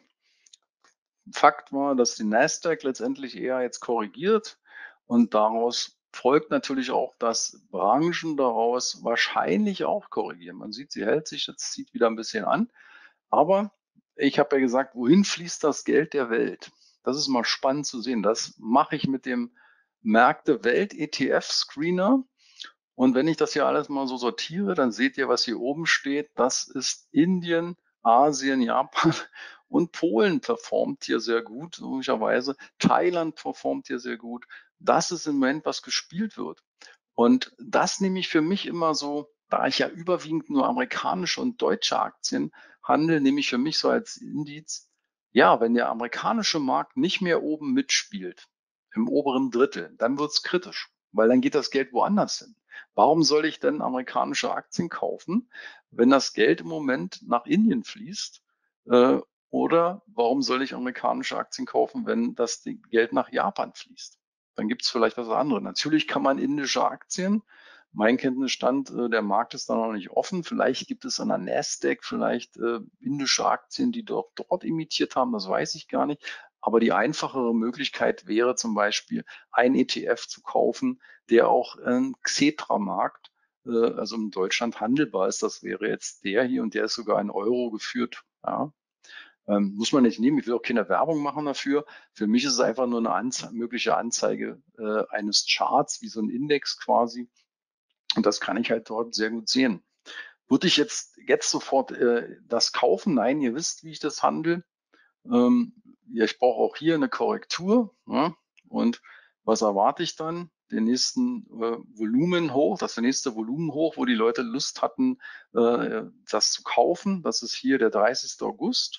Fakt war, dass die Nasdaq letztendlich eher jetzt korrigiert und daraus folgt natürlich auch, dass Branchen daraus wahrscheinlich auch korrigieren. Man sieht, sie hält sich jetzt, zieht wieder ein bisschen an. Aber ich habe ja gesagt, wohin fließt das Geld der Welt? Das ist mal spannend zu sehen. Das mache ich mit dem Märkte Welt E T F-Screener. Und wenn ich das hier alles mal so sortiere, dann seht ihr, was hier oben steht. Das ist Indien, Asien, Japan und Polen performt hier sehr gut, logischerweise. Thailand performt hier sehr gut. Das ist im Moment, was gespielt wird. Und das nehme ich für mich immer so, da ich ja überwiegend nur amerikanische und deutsche Aktien handle, nehme ich für mich so als Indiz, ja, wenn der amerikanische Markt nicht mehr oben mitspielt, im oberen Drittel, dann wird es kritisch, weil dann geht das Geld woanders hin. Warum soll ich denn amerikanische Aktien kaufen, wenn das Geld im Moment nach Indien fließt? Äh, oder warum soll ich amerikanische Aktien kaufen, wenn das Geld nach Japan fließt? Dann gibt es vielleicht was anderes. Natürlich kann man indische Aktien. Mein Kenntnisstand, äh, der Markt ist da noch nicht offen. Vielleicht gibt es an der Nasdaq vielleicht äh, indische Aktien, die dort, dort imitiert haben. Das weiß ich gar nicht. Aber die einfachere Möglichkeit wäre zum Beispiel, ein E T F zu kaufen, der auch ein Xetra-Markt, äh, also in Deutschland handelbar ist. Das wäre jetzt der hier und der ist sogar in Euro geführt. Ja. Ähm, muss man nicht nehmen. Ich will auch keine Werbung machen dafür. Für mich ist es einfach nur eine Anze mögliche Anzeige äh, eines Charts, wie so ein Index quasi. Und das kann ich halt dort sehr gut sehen. Würde ich jetzt, jetzt sofort äh, das kaufen? Nein, ihr wisst, wie ich das handle. Ähm, ja, ich brauche auch hier eine Korrektur. Ja? Und was erwarte ich dann? Den nächsten äh, Volumen hoch, das nächste Volumen hoch, wo die Leute Lust hatten, äh, das zu kaufen. Das ist hier der dreißigste August.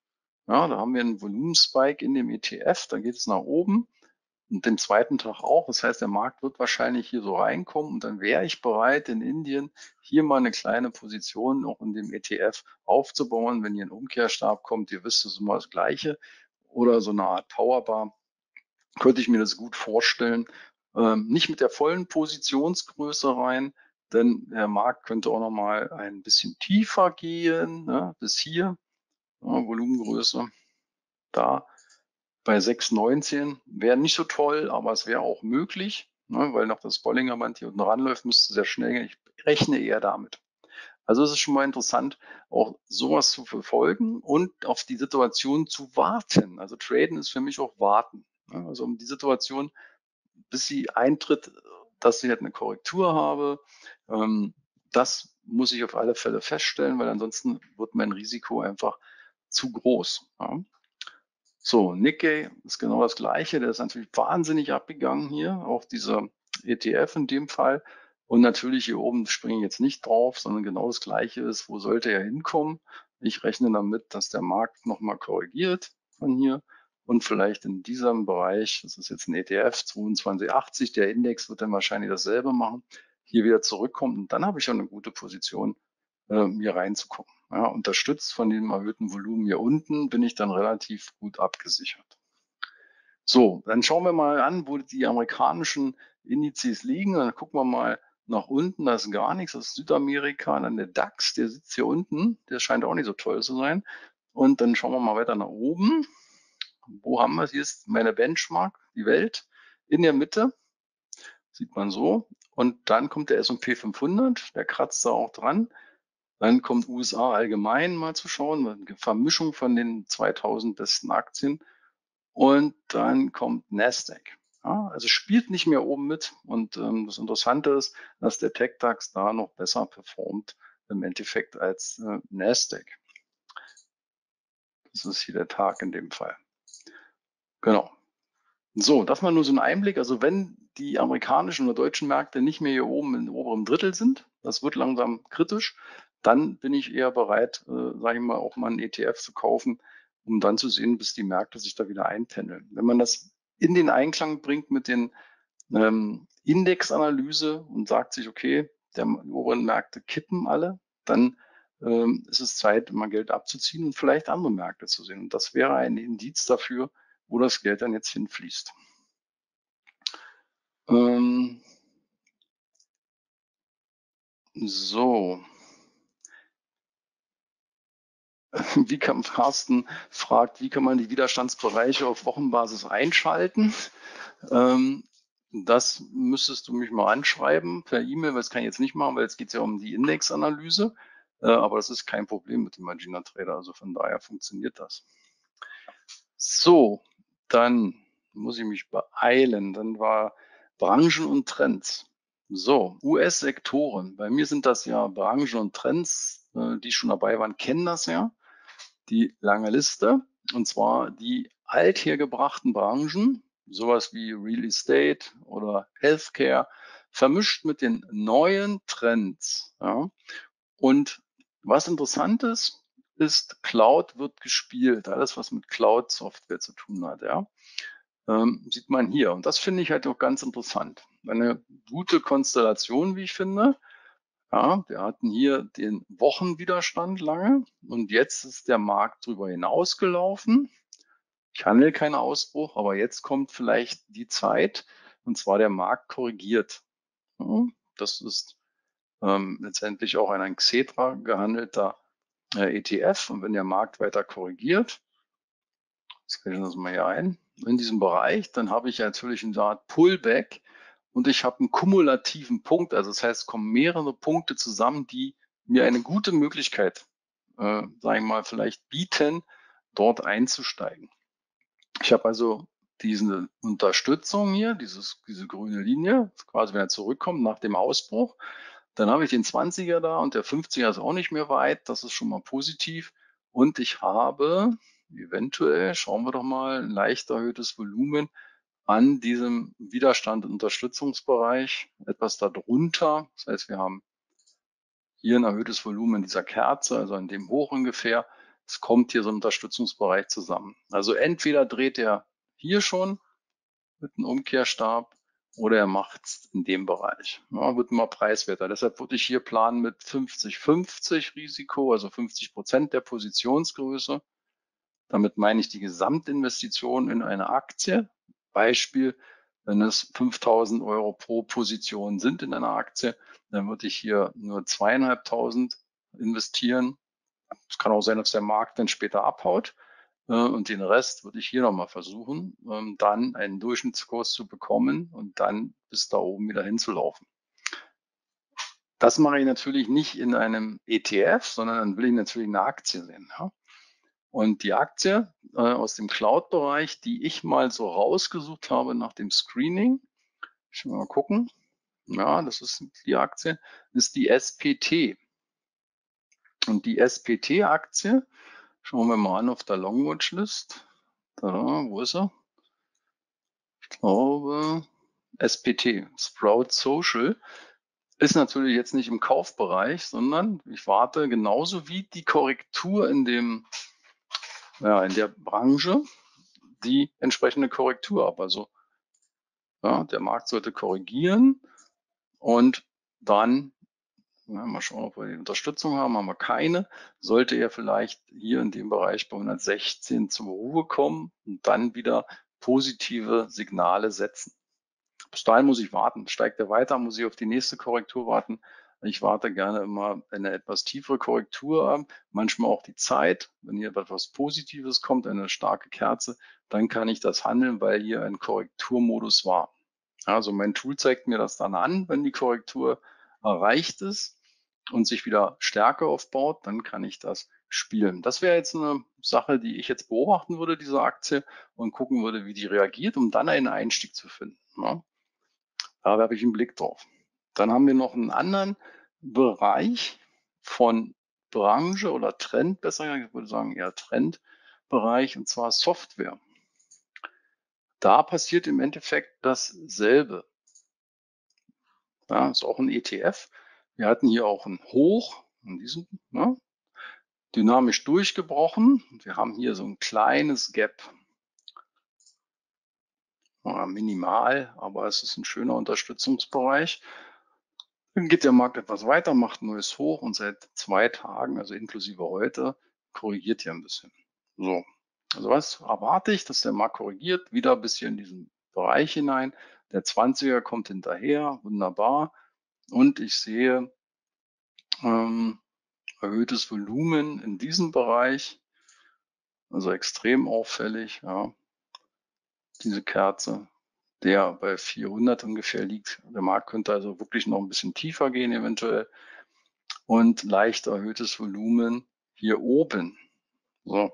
Ja, da haben wir einen Volumenspike in dem E T F, dann geht es nach oben und den zweiten Tag auch. Das heißt, der Markt wird wahrscheinlich hier so reinkommen und dann wäre ich bereit, in Indien hier mal eine kleine Position auch in dem E T F aufzubauen. Wenn hier ein Umkehrstab kommt, ihr wisst, das ist immer das Gleiche oder so eine Art Powerbar, könnte ich mir das gut vorstellen. Ähm, nicht mit der vollen Positionsgröße rein, denn der Markt könnte auch noch mal ein bisschen tiefer gehen, ne, bis hier, ja, Volumengröße. Da bei sechs Komma neunzehn wäre nicht so toll, aber es wäre auch möglich, ne, weil noch das Bollinger Band hier unten ranläuft, müsste sehr schnell gehen. Ich rechne eher damit. Also es ist schon mal interessant, auch sowas zu verfolgen und auf die Situation zu warten. Also Traden ist für mich auch warten. Ne? Also um die Situation, bis sie eintritt, dass ich halt eine Korrektur habe, ähm, das muss ich auf alle Fälle feststellen, weil ansonsten wird mein Risiko einfach zu groß. Ja? So, Nikkei ist genau das Gleiche. Der ist natürlich wahnsinnig abgegangen hier, auch dieser E T F in dem Fall. Und natürlich hier oben springe ich jetzt nicht drauf, sondern genau das Gleiche ist, wo sollte er hinkommen? Ich rechne damit, dass der Markt nochmal korrigiert von hier und vielleicht in diesem Bereich, das ist jetzt ein E T F zweiundzwanzig achtzig, der Index wird dann wahrscheinlich dasselbe machen, hier wieder zurückkommt. Und dann habe ich schon eine gute Position, äh, hier reinzukommen. Ja, unterstützt von dem erhöhten Volumen hier unten bin ich dann relativ gut abgesichert. So, dann schauen wir mal an, wo die amerikanischen Indizes liegen. Dann gucken wir mal nach unten, da ist gar nichts, das ist Südamerika. Dann der DAX, der sitzt hier unten, der scheint auch nicht so toll zu sein. Und dann schauen wir mal weiter nach oben. Wo haben wir es? Hier ist meine Benchmark, die Welt, in der Mitte, sieht man so. Und dann kommt der S und P fünfhundert, der kratzt da auch dran. Dann kommt U S A allgemein mal zu schauen, eine Vermischung von den zweitausend besten Aktien. Und dann kommt Nasdaq. Ja, also spielt nicht mehr oben mit. Und ähm, das Interessante ist, dass der Tech-DAX da noch besser performt im Endeffekt als äh, Nasdaq. Das ist hier der Tag in dem Fall. Genau. So, das mal nur so ein Einblick. Also wenn die amerikanischen oder deutschen Märkte nicht mehr hier oben im oberen Drittel sind, das wird langsam kritisch, dann bin ich eher bereit, äh, sage ich mal, auch mal einen E T F zu kaufen, um dann zu sehen, bis die Märkte sich da wieder einpendeln. Wenn man das in den Einklang bringt mit den ähm, Indexanalyse und sagt sich, okay, der, die oberen Märkte kippen alle, dann ähm, ist es Zeit, mal Geld abzuziehen und vielleicht andere Märkte zu sehen. Und das wäre ein Indiz dafür, wo das Geld dann jetzt hinfließt. Ähm, so. Wie kann Carsten fragt, wie kann man die Widerstandsbereiche auf Wochenbasis einschalten? Ähm, das müsstest du mich mal anschreiben per E-Mail, weil das kann ich jetzt nicht machen, weil jetzt geht es ja um die Indexanalyse. Äh, aber das ist kein Problem mit dem Magina Trader, also von daher funktioniert das. So, dann muss ich mich beeilen. Dann war Branchen und Trends. So, U S-Sektoren. Bei mir sind das ja Branchen und Trends, äh, die schon dabei waren, kennen das ja. Die lange Liste, und zwar die althergebrachten Branchen, sowas wie Real Estate oder Healthcare, vermischt mit den neuen Trends. Ja. Und was interessant ist, ist, Cloud wird gespielt. Alles, was mit Cloud-Software zu tun hat. Ja. Ähm, sieht man hier. Und das finde ich halt auch ganz interessant. Eine gute Konstellation, wie ich finde. Ja, wir hatten hier den Wochenwiderstand lange und jetzt ist der Markt drüber hinausgelaufen. Ich handle keinen Ausbruch, aber jetzt kommt vielleicht die Zeit, und zwar der Markt korrigiert. Ja, das ist ähm, letztendlich auch ein Xetra gehandelter äh, E T F, und wenn der Markt weiter korrigiert, jetzt kriege ich das mal hier ein, in diesem Bereich, dann habe ich natürlich eine Art Pullback und ich habe einen kumulativen Punkt. Also das heißt, es kommen mehrere Punkte zusammen, die mir eine gute Möglichkeit, äh, sage ich mal, vielleicht bieten, dort einzusteigen. Ich habe also diese Unterstützung hier, dieses, diese grüne Linie, quasi wenn er zurückkommt nach dem Ausbruch. Dann habe ich den zwanziger da und der fünfziger ist auch nicht mehr weit. Das ist schon mal positiv. Und ich habe eventuell, schauen wir doch mal, ein leicht erhöhtes Volumen an diesem Widerstand- und Unterstützungsbereich, etwas darunter. Das heißt, wir haben hier ein erhöhtes Volumen in dieser Kerze, also in dem Hoch ungefähr. Es kommt hier so ein Unterstützungsbereich zusammen. Also entweder dreht er hier schon mit einem Umkehrstab oder er macht es in dem Bereich. Ja, wird immer preiswerter. Deshalb würde ich hier planen mit fünfzig fünfzig Risiko, also fünfzig Prozent der Positionsgröße. Damit meine ich die Gesamtinvestition in eine Aktie. Beispiel, wenn es fünftausend Euro pro Position sind in einer Aktie, dann würde ich hier nur zweieinhalbtausend investieren. Es kann auch sein, dass der Markt dann später abhaut. Und den Rest würde ich hier nochmal versuchen, dann einen Durchschnittskurs zu bekommen und dann bis da oben wieder hinzulaufen. Das mache ich natürlich nicht in einem E T F, sondern dann will ich natürlich eine Aktie sehen. Ja? Und die Aktie äh, aus dem Cloud-Bereich, die ich mal so rausgesucht habe nach dem Screening, ich will mal gucken, ja, das ist die Aktie, ist die S P T. Und die S P T-Aktie, schauen wir mal an auf der Long-Watch-List. Da, wo ist er? Ich glaube, S P T, Sprout Social, ist natürlich jetzt nicht im Kaufbereich, sondern ich warte genauso wie die Korrektur in dem, ja, in der Branche, die entsprechende Korrektur ab. Also ja, der Markt sollte korrigieren und dann, ja, mal schauen, ob wir die Unterstützung haben, haben wir keine. Sollte er vielleicht hier in dem Bereich bei hundertsechzehn zur Ruhe kommen und dann wieder positive Signale setzen. Bis dahin muss ich warten. Steigt er weiter, muss ich auf die nächste Korrektur warten. Ich warte gerne immer eine etwas tiefere Korrektur ab, manchmal auch die Zeit. Wenn hier etwas Positives kommt, eine starke Kerze, dann kann ich das handeln, weil hier ein Korrekturmodus war. Also mein Tool zeigt mir das dann an, wenn die Korrektur erreicht ist und sich wieder Stärke aufbaut, dann kann ich das spielen. Das wäre jetzt eine Sache, die ich jetzt beobachten würde, diese Aktie, und gucken würde, wie die reagiert, um dann einen Einstieg zu finden. Ja. Da werfe ich einen Blick drauf. Dann haben wir noch einen anderen Bereich von Branche oder Trend, besser gesagt, ich würde sagen eher Trendbereich, und zwar Software. Da passiert im Endeffekt dasselbe. Ja, ist auch ein E T F. Wir hatten hier auch ein Hoch, in diesem, ne, dynamisch durchgebrochen. Wir haben hier so ein kleines Gap. Ja, minimal, aber es ist ein schöner Unterstützungsbereich. Dann geht der Markt etwas weiter, macht ein neues Hoch und seit zwei Tagen, also inklusive heute, korrigiert hier ein bisschen. So, also was erwarte ich, dass der Markt korrigiert? Wieder ein bisschen in diesen Bereich hinein. Der zwanziger kommt hinterher, wunderbar. Und ich sehe ähm, erhöhtes Volumen in diesem Bereich, also extrem auffällig, ja, diese Kerze, der bei vierhundert ungefähr liegt. Der Markt könnte also wirklich noch ein bisschen tiefer gehen eventuell, und leicht erhöhtes Volumen hier oben. So,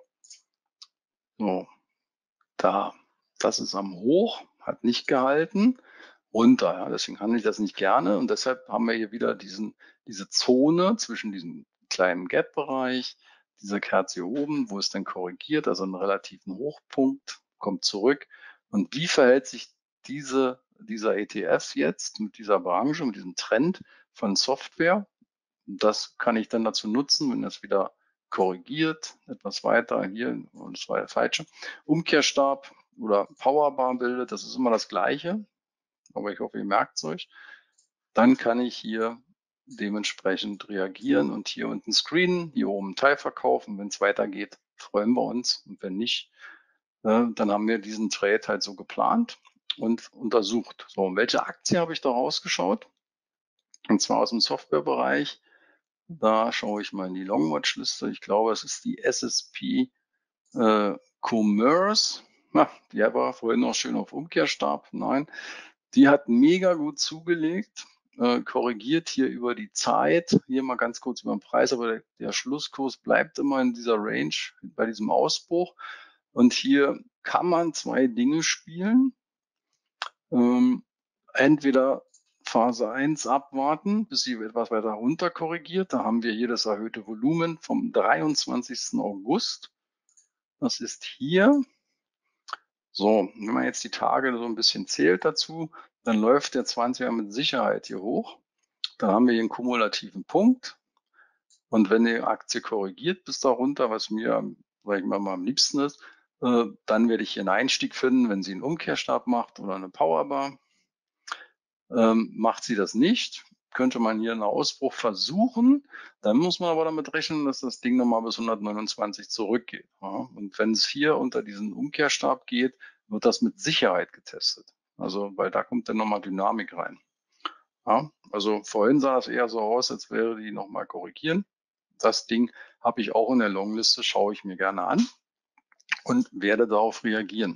so, da, das ist am Hoch, hat nicht gehalten, runter, ja, deswegen handle ich das nicht gerne, und deshalb haben wir hier wieder diesen, diese Zone zwischen diesem kleinen Gap-Bereich, dieser Kerze hier oben, wo es dann korrigiert, also einen relativen Hochpunkt, kommt zurück. Und wie verhält sich diese, dieser E T F jetzt mit dieser Branche, mit diesem Trend von Software? Das kann ich dann dazu nutzen, wenn das wieder korrigiert, etwas weiter hier, und das war der falsche, Umkehrstab oder Powerbar bildet, das ist immer das Gleiche, aber ich hoffe, ihr merkt es euch. Dann kann ich hier dementsprechend reagieren und hier unten screenen, hier oben Teil verkaufen. Wenn es weitergeht, freuen wir uns, und wenn nicht, äh, dann haben wir diesen Trade halt so geplant und untersucht. So, und welche Aktie habe ich da rausgeschaut? Und zwar aus dem Softwarebereich. Da schaue ich mal in die Longwatch-Liste. Ich glaube, es ist die S S P äh, Commerce. Na, die war vorhin noch schön auf Umkehrstab. Nein, die hat mega gut zugelegt, äh, korrigiert hier über die Zeit. Hier mal ganz kurz über den Preis, aber der, der Schlusskurs bleibt immer in dieser Range bei diesem Ausbruch. Und hier kann man zwei Dinge spielen. Ähm, entweder Phase eins abwarten, bis sie etwas weiter runter korrigiert. Da haben wir hier das erhöhte Volumen vom dreiundzwanzigsten August. Das ist hier. So, wenn man jetzt die Tage so ein bisschen zählt dazu, dann läuft der zwanziger mit Sicherheit hier hoch. Dann haben wir hier einen kumulativen Punkt. Und wenn die Aktie korrigiert bis darunter, was mir, sag ich mal, mal am liebsten ist, äh, dann werde ich hier einen Einstieg finden, wenn sie einen Umkehrstab macht oder eine Powerbar. Ähm, macht sie das nicht, könnte man hier einen Ausbruch versuchen. Dann muss man aber damit rechnen, dass das Ding nochmal bis hundertneunundzwanzig zurückgeht. Ja? Und wenn es hier unter diesen Umkehrstab geht, wird das mit Sicherheit getestet. Also, weil da kommt dann nochmal Dynamik rein. Ja? Also vorhin sah es eher so aus, als wäre die nochmal korrigieren. Das Ding habe ich auch in der Longliste, schaue ich mir gerne an und werde darauf reagieren.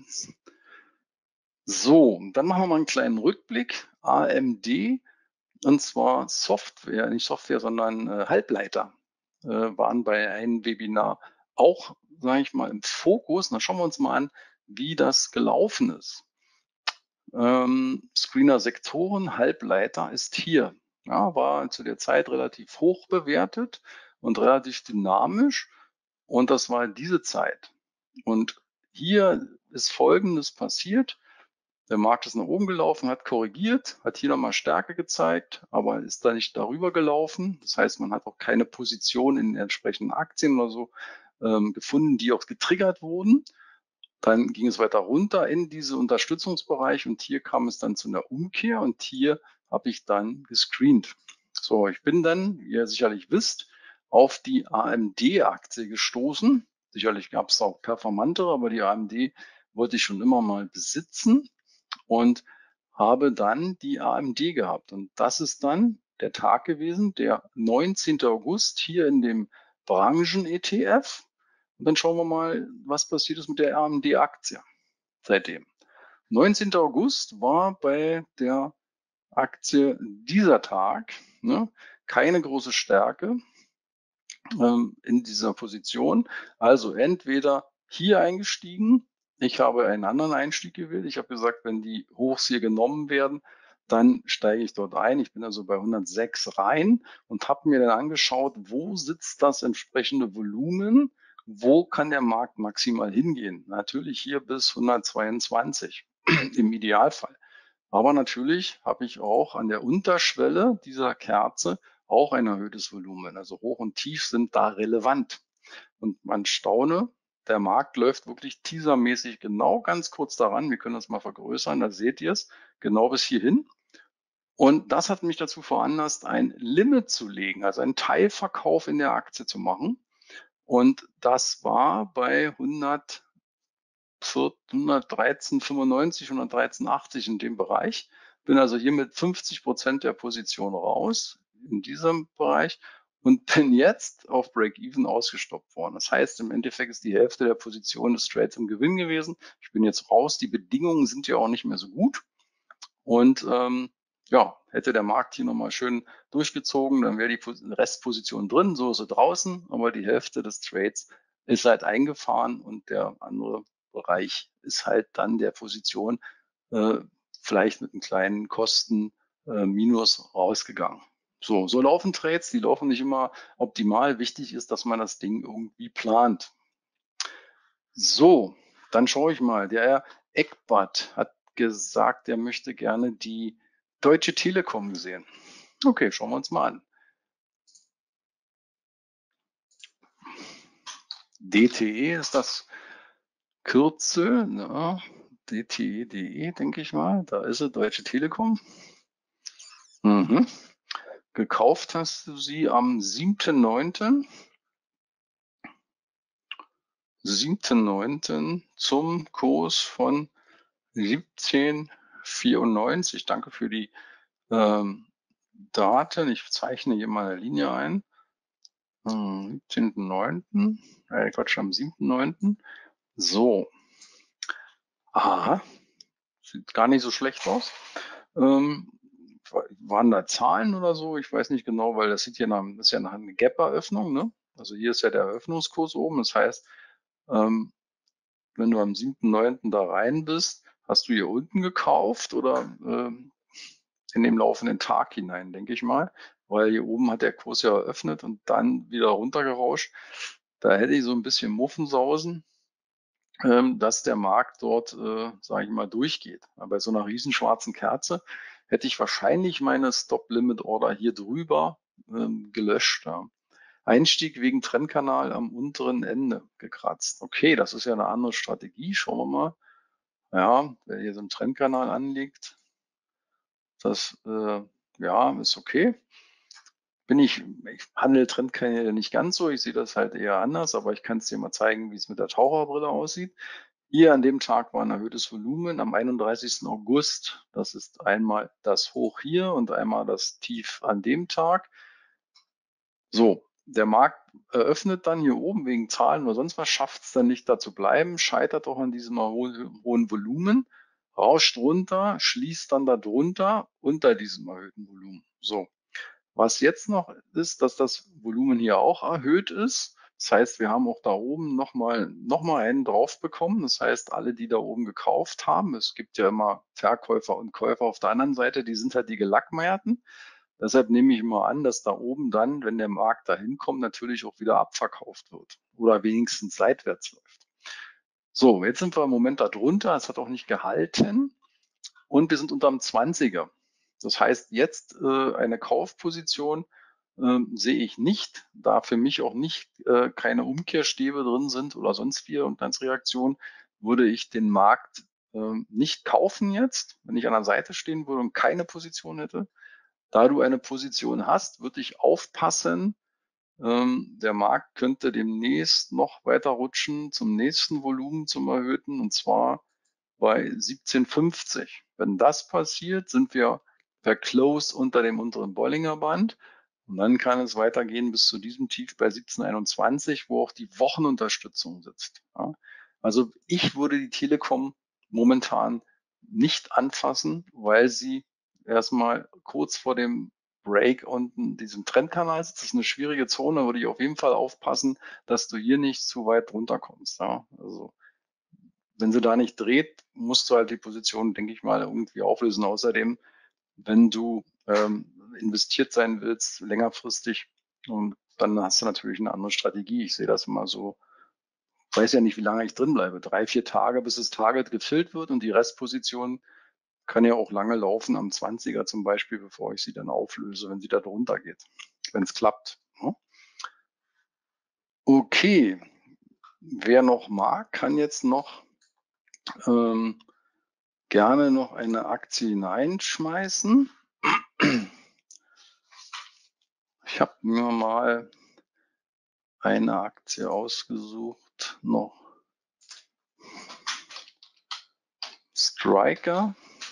So, dann machen wir mal einen kleinen Rückblick. A M D, und zwar Software, nicht Software, sondern äh, Halbleiter, äh, waren bei einem Webinar auch, sage ich mal, im Fokus. Da schauen wir uns mal an, wie das gelaufen ist. Ähm, Screener Sektoren, Halbleiter ist hier. Ja, war zu der Zeit relativ hoch bewertet und relativ dynamisch. Und das war diese Zeit. Und hier ist Folgendes passiert. Der Markt ist nach oben gelaufen, hat korrigiert, hat hier nochmal Stärke gezeigt, aber ist da nicht darüber gelaufen. Das heißt, man hat auch keine Position in den entsprechenden Aktien oder so ähm, gefunden, die auch getriggert wurden. Dann ging es weiter runter in diese Unterstützungsbereich, und hier kam es dann zu einer Umkehr, und hier habe ich dann gescreent. So, ich bin dann, wie ihr sicherlich wisst, auf die A M D-Aktie gestoßen. Sicherlich gab es auch performantere, aber die A M D wollte ich schon immer mal besitzen und habe dann die A M D gehabt. Und das ist dann der Tag gewesen, der neunzehnte August hier in dem Branchen-E T F. Und dann schauen wir mal, was passiert ist mit der A M D-Aktie seitdem. neunzehnter August war bei der Aktie dieser Tag, ne, keine große Stärke ähm, in dieser Position. Also entweder hier eingestiegen. Ich habe einen anderen Einstieg gewählt. Ich habe gesagt, wenn die Hochs hier genommen werden, dann steige ich dort ein. Ich bin also bei hundertsechs rein und habe mir dann angeschaut, wo sitzt das entsprechende Volumen, wo kann der Markt maximal hingehen. Natürlich hier bis hundertzweiundzwanzig im Idealfall. Aber natürlich habe ich auch an der Unterschwelle dieser Kerze auch ein erhöhtes Volumen. Also Hoch und Tief sind da relevant. Und man staune, der Markt läuft wirklich teasermäßig genau ganz kurz daran. Wir können das mal vergrößern, da seht ihr es, genau bis hierhin. Und das hat mich dazu veranlasst, ein Limit zu legen, also einen Teilverkauf in der Aktie zu machen. Und das war bei hundert hundertdreizehn Komma fünfundneunzig, hundertdreizehn Komma achtzig in dem Bereich. Bin also hier mit fünfzig Prozent der Position raus in diesem Bereich und bin jetzt auf Break-Even ausgestoppt worden. Das heißt, im Endeffekt ist die Hälfte der Position des Trades im Gewinn gewesen. Ich bin jetzt raus. Die Bedingungen sind ja auch nicht mehr so gut. Und ähm, ja, hätte der Markt hier nochmal schön durchgezogen, dann wäre die Restposition drin, so ist sie draußen, aber die Hälfte des Trades ist halt eingefahren und der andere Bereich ist halt dann der Position äh, vielleicht mit einem kleinen Kosten äh, Minus rausgegangen. So, so laufen Trades, die laufen nicht immer optimal. Wichtig ist, dass man das Ding irgendwie plant. So, dann schaue ich mal. Der Herr Eckbart hat gesagt, er möchte gerne die Deutsche Telekom sehen. Okay, schauen wir uns mal an. D T E ist das Kürzel, ne? D T E punkt de, denke ich mal. Da ist sie, Deutsche Telekom. Mhm. Gekauft hast du sie am siebten neunten siebten neunten zum Kurs von siebzehn vierundneunzig. Danke für die ähm, Daten. Ich zeichne hier mal eine Linie ein. Am siebzehnten neunten Äh, Quatsch, am siebten neunten So. Aha. Sieht gar nicht so schlecht aus. Ähm, waren da Zahlen oder so? Ich weiß nicht genau, weil das sieht hier nach, das ist ja nach einer Gap-Eröffnung, ne? Also hier ist ja der Eröffnungskurs oben. Das heißt, ähm, wenn du am siebten neunten da rein bist, hast du hier unten gekauft oder ähm, in dem laufenden Tag hinein, denke ich mal, weil hier oben hat der Kurs ja eröffnet und dann wieder runtergerauscht. Da hätte ich so ein bisschen Muffensausen, ähm, dass der Markt dort, äh, sage ich mal, durchgeht. Aber bei so einer riesen schwarzen Kerze hätte ich wahrscheinlich meine Stop-Limit-Order hier drüber ähm, gelöscht. Ja. Einstieg wegen Trendkanal am unteren Ende gekratzt. Okay, das ist ja eine andere Strategie. Schauen wir mal. Ja, wer hier so einen Trendkanal anlegt, das äh, ja, ist okay. Bin ich, ich handle Trendkanäle nicht ganz so. Ich sehe das halt eher anders, aber ich kann es dir mal zeigen, wie es mit der Taucherbrille aussieht. Hier an dem Tag war ein erhöhtes Volumen am einunddreißigsten August. Das ist einmal das Hoch hier und einmal das Tief an dem Tag. So, der Markt eröffnet dann hier oben wegen Zahlen oder sonst was, schafft es dann nicht da zu bleiben, scheitert auch an diesem hohen, hohen Volumen, rauscht runter, schließt dann da drunter unter diesem erhöhten Volumen. So, was jetzt noch ist, dass das Volumen hier auch erhöht ist. Das heißt, wir haben auch da oben nochmal noch mal einen drauf bekommen. Das heißt, alle, die da oben gekauft haben, es gibt ja immer Verkäufer und Käufer auf der anderen Seite, die sind halt die Gelackmeierten. Deshalb nehme ich mal an, dass da oben dann, wenn der Markt da hinkommt, natürlich auch wieder abverkauft wird oder wenigstens seitwärts läuft. So, jetzt sind wir im Moment da drunter. Es hat auch nicht gehalten und wir sind unterm zwanziger. Das heißt, jetzt äh, eine Kaufposition äh, sehe ich nicht, da für mich auch nicht äh, keine Umkehrstäbe drin sind oder sonst wie und als Reaktion würde ich den Markt äh, nicht kaufen jetzt, wenn ich an der Seite stehen würde und keine Position hätte. Da du eine Position hast, würde ich aufpassen, Ähm, der Markt könnte demnächst noch weiter rutschen zum nächsten Volumen, zum erhöhten, und zwar bei siebzehn fünfzig. Wenn das passiert, sind wir per Close unter dem unteren Bollinger Band. Und dann kann es weitergehen bis zu diesem Tief bei siebzehn einundzwanzig, wo auch die Wochenunterstützung sitzt. Ja. Also ich würde die Telekom momentan nicht anfassen, weil sie erstmal kurz vor dem Break unten diesem Trendkanal sitzt. Das ist eine schwierige Zone, da würde ich auf jeden Fall aufpassen, dass du hier nicht zu weit runterkommst. Ja. Also wenn sie da nicht dreht, musst du halt die Position, denke ich mal, irgendwie auflösen. Außerdem, wenn du ähm, investiert sein willst, längerfristig, und dann hast du natürlich eine andere Strategie. Ich sehe das immer so, ich weiß ja nicht, wie lange ich drin bleibe. Drei, vier Tage, bis das Target gefüllt wird, und die Restposition kann ja auch lange laufen, am zwanziger zum Beispiel, bevor ich sie dann auflöse, wenn sie da drunter geht, wenn es klappt. Okay, wer noch mag, kann jetzt noch ähm, gerne noch eine Aktie hineinschmeißen. Ich habe mir mal eine Aktie ausgesucht, noch Striker,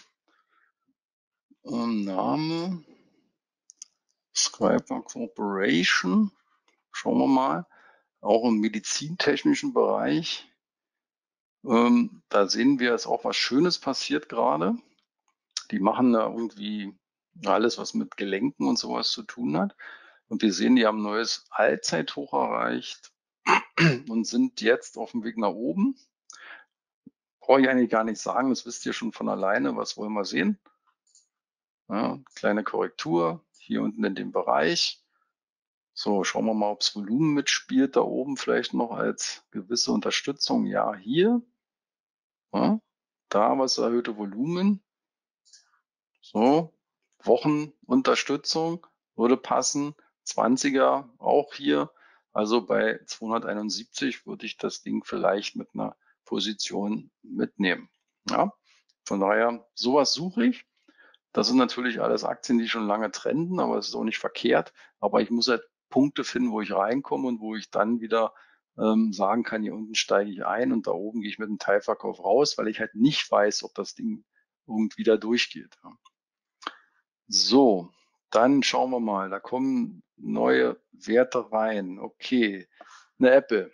ähm, Name Striker Corporation. Schauen wir mal, auch im medizintechnischen Bereich. Ähm, da sehen wir, ist auch was Schönes passiert gerade. Die machen da irgendwie alles, was mit Gelenken und sowas zu tun hat. Und wir sehen, die haben ein neues Allzeithoch erreicht und sind jetzt auf dem Weg nach oben. Brauche ich eigentlich gar nicht sagen, das wisst ihr schon von alleine. Was wollen wir sehen? Ja, kleine Korrektur hier unten in dem Bereich. So, schauen wir mal, ob das Volumen mitspielt. Da oben vielleicht noch als gewisse Unterstützung. Ja, hier. Ja, da was erhöhte Volumen. So, Wochenunterstützung würde passen. zwanziger auch hier. Also bei zweihunderteinundsiebzig würde ich das Ding vielleicht mit einer Position mitnehmen. Ja, von daher, sowas suche ich. Das sind natürlich alles Aktien, die schon lange trenden, aber es ist auch nicht verkehrt. Aber ich muss halt Punkte finden, wo ich reinkomme und wo ich dann wieder ähm, sagen kann, hier unten steige ich ein und da oben gehe ich mit einem Teilverkauf raus, weil ich halt nicht weiß, ob das Ding irgendwie da durchgeht. Ja. So, dann schauen wir mal. Da kommen neue Werte rein. Okay, eine Apple.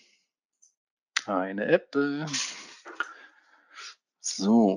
Eine Apple. So.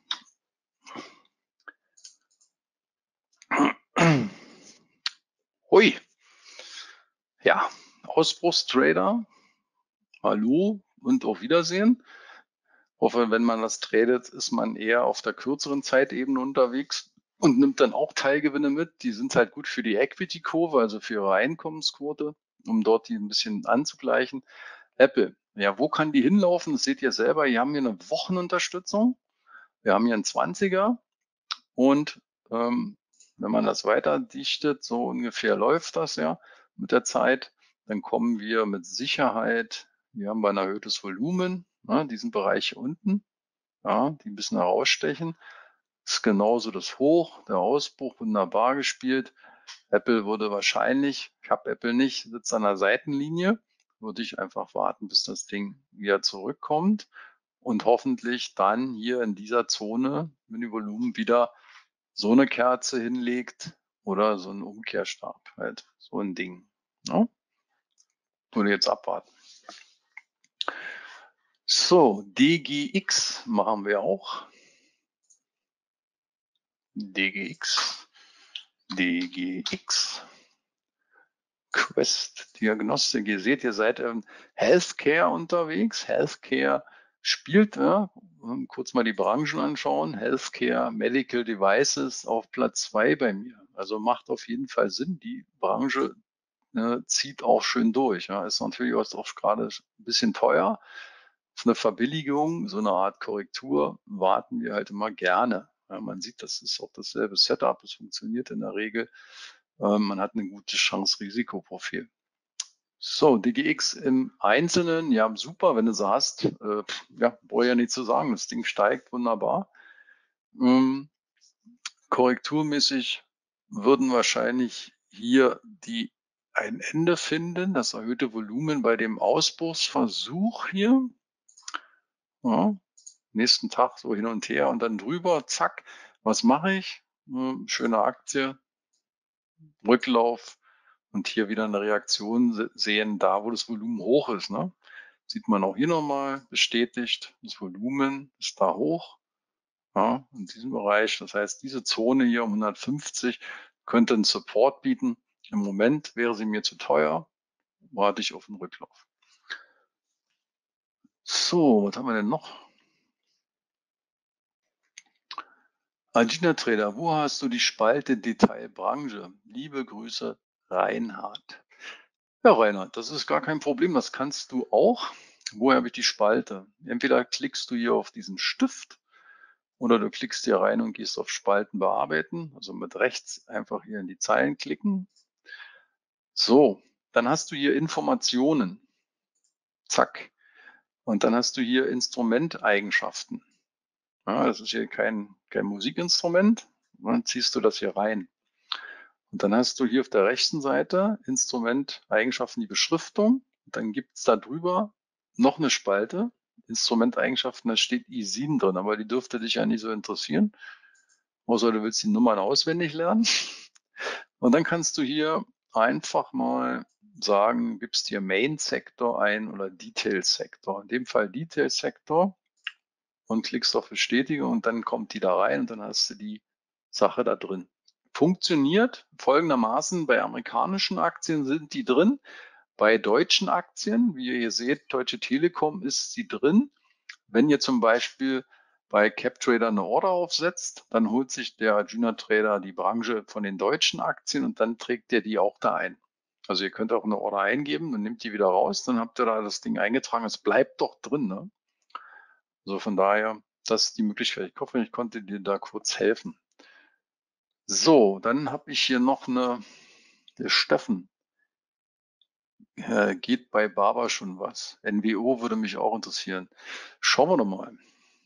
Hui. Ja, Ausbruchstrader. Hallo und auf Wiedersehen. Hoffe, wenn man das tradet, ist man eher auf der kürzeren Zeitebene unterwegs und nimmt dann auch Teilgewinne mit. Die sind halt gut für die Equity-Kurve, also für ihre Einkommensquote, um dort die ein bisschen anzugleichen. Apple, ja, wo kann die hinlaufen? Das seht ihr selber. Hier haben wir eine Wochenunterstützung. Wir haben hier einen zwanziger und ähm, wenn man das weiter dichtet, so ungefähr läuft das ja mit der Zeit, dann kommen wir mit Sicherheit, wir haben ein erhöhtes Volumen, ne, diesen Bereich unten, ja, die ein bisschen herausstechen. Das ist genauso das Hoch, der Ausbruch, wunderbar gespielt. Apple würde wahrscheinlich, ich habe Apple nicht, sitzt an der Seitenlinie, würde ich einfach warten, bis das Ding wieder zurückkommt und hoffentlich dann hier in dieser Zone, wenn die Volumen wieder so eine Kerze hinlegt oder so ein Umkehrstab halt, so ein Ding. Ja? Würde jetzt abwarten. So, D G X machen wir auch. D G X, D G X, Quest Diagnostik. Ihr seht, ihr seid im Healthcare unterwegs. Healthcare spielt, ja, kurz mal die Branchen anschauen. Healthcare, Medical Devices auf Platz zwei bei mir. Also macht auf jeden Fall Sinn. Die Branche äh, zieht auch schön durch. Ja. Ist natürlich auch gerade ein bisschen teuer. Auf eine Verbilligung, so eine Art Korrektur, warten wir halt immer gerne. Ja, man sieht, das ist auch dasselbe Setup. Es funktioniert in der Regel. Ähm, man hat eine gute Chance-Risikoprofil. So, D G X im Einzelnen, ja super, wenn du sie hast. Äh, ja, brauche ich ja nicht zu sagen. Das Ding steigt wunderbar. Ähm, korrekturmäßig würden wahrscheinlich hier die ein Ende finden, das erhöhte Volumen bei dem Ausbruchsversuch hier. Ja, nächsten Tag so hin und her und dann drüber, zack, was mache ich? Hm, schöne Aktie, Rücklauf und hier wieder eine Reaktion se- sehen, da wo das Volumen hoch ist. Ne? Sieht man auch hier nochmal bestätigt, das Volumen ist da hoch, ja, in diesem Bereich. Das heißt, diese Zone hier um hundertfünfzig könnte einen Support bieten. Im Moment wäre sie mir zu teuer, warte ich auf den Rücklauf. So, was haben wir denn noch? Agina Trader, wo hast du die Spalte Detailbranche? Liebe Grüße, Reinhard. Ja, Reinhard, das ist gar kein Problem, das kannst du auch. Woher habe ich die Spalte? Entweder klickst du hier auf diesen Stift oder du klickst hier rein und gehst auf Spalten bearbeiten, also mit rechts einfach hier in die Zeilen klicken. So, dann hast du hier Informationen. Zack. Und dann hast du hier Instrumenteigenschaften. Ja, das ist hier kein, kein Musikinstrument. Dann ziehst du das hier rein. Und dann hast du hier auf der rechten Seite Instrument, Eigenschaften, die Beschriftung. Und dann gibt es da drüber noch eine Spalte, Instrumenteigenschaften, da steht I sieben drin, aber die dürfte dich ja nicht so interessieren. Außer du willst die Nummern auswendig lernen. Und dann kannst du hier einfach mal sagen, gibst hier Main Sektor ein oder Detail Sektor. In dem Fall Detail Sektor und klickst auf Bestätigen und dann kommt die da rein und dann hast du die Sache da drin. Funktioniert folgendermaßen, bei amerikanischen Aktien sind die drin, bei deutschen Aktien, wie ihr hier seht, Deutsche Telekom ist sie drin. Wenn ihr zum Beispiel bei CapTrader eine Order aufsetzt, dann holt sich der Agina Trader die Branche von den deutschen Aktien und dann trägt er die auch da ein. Also ihr könnt auch eine Order eingeben und nimmt die wieder raus, dann habt ihr da das Ding eingetragen, es bleibt doch drin. Ne? Also von daher, das ist die Möglichkeit. Ich hoffe, ich konnte dir da kurz helfen. So, dann habe ich hier noch eine, der Steffen. Äh, geht bei Barber schon was? N W O würde mich auch interessieren. Schauen wir doch mal.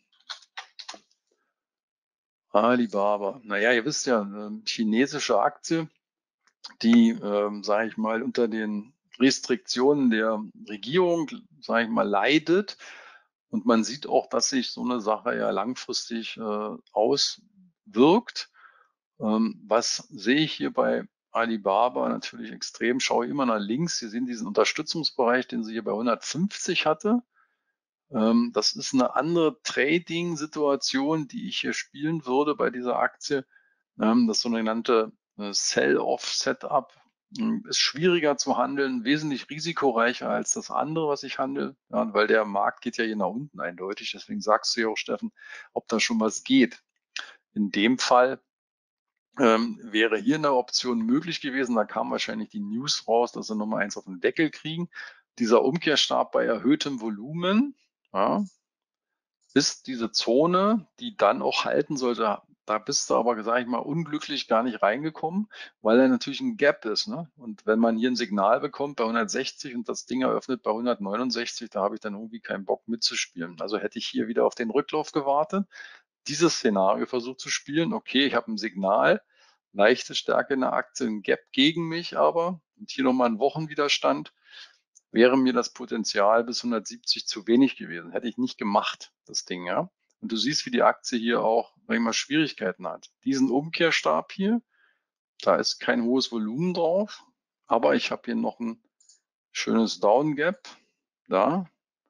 Alibaba. Naja, ihr wisst ja, eine chinesische Aktie, die, ähm, sage ich mal, unter den Restriktionen der Regierung, sage ich mal, leidet. Und man sieht auch, dass sich so eine Sache ja langfristig äh, auswirkt. Ähm, was sehe ich hier bei Alibaba natürlich extrem? Schaue ich immer nach links. Sie sehen diesen Unterstützungsbereich, den sie hier bei hundertfünfzig hatte. Ähm, das ist eine andere Trading-Situation, die ich hier spielen würde bei dieser Aktie. Ähm, das sogenannte äh, Sell-Off-Setup ähm, ist schwieriger zu handeln, wesentlich risikoreicher als das andere, was ich handle, ja, weil der Markt geht ja hier nach unten eindeutig. Deswegen sagst du ja auch, Steffen, ob da schon was geht. In dem Fall ähm, wäre hier eine Option möglich gewesen. Da kam wahrscheinlich die News raus, dass sie nochmal eins auf den Deckel kriegen. Dieser Umkehrstab bei erhöhtem Volumen, ja, ist diese Zone, die dann auch halten sollte. Da bist du aber, sage ich mal, unglücklich gar nicht reingekommen, weil da natürlich ein Gap ist. Ne? Und wenn man hier ein Signal bekommt bei hundertsechzig und das Ding eröffnet bei hundertneunundsechzig, da habe ich dann irgendwie keinen Bock mitzuspielen. Also hätte ich hier wieder auf den Rücklauf gewartet, dieses Szenario versucht zu spielen. Okay, ich habe ein Signal, leichte Stärke in der Aktie, ein Gap gegen mich aber und hier nochmal ein Wochenwiderstand, wäre mir das Potenzial bis hundertsiebzig zu wenig gewesen. Hätte ich nicht gemacht, das Ding, ja. Und du siehst, wie die Aktie hier auch manchmal Schwierigkeiten hat. Diesen Umkehrstab hier, da ist kein hohes Volumen drauf, aber ich habe hier noch ein schönes Down Gap da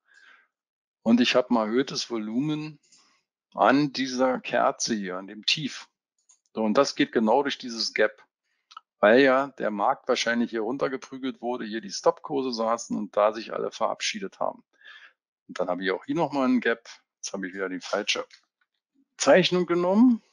und ich habe ein erhöhtes Volumen an dieser Kerze hier, an dem Tief. So, und das geht genau durch dieses Gap, weil ja der Markt wahrscheinlich hier runtergeprügelt wurde, hier die Stopkurse saßen und da sich alle verabschiedet haben. Und dann habe ich auch hier nochmal ein Gap. Jetzt habe ich wieder die falsche Zeichnung genommen.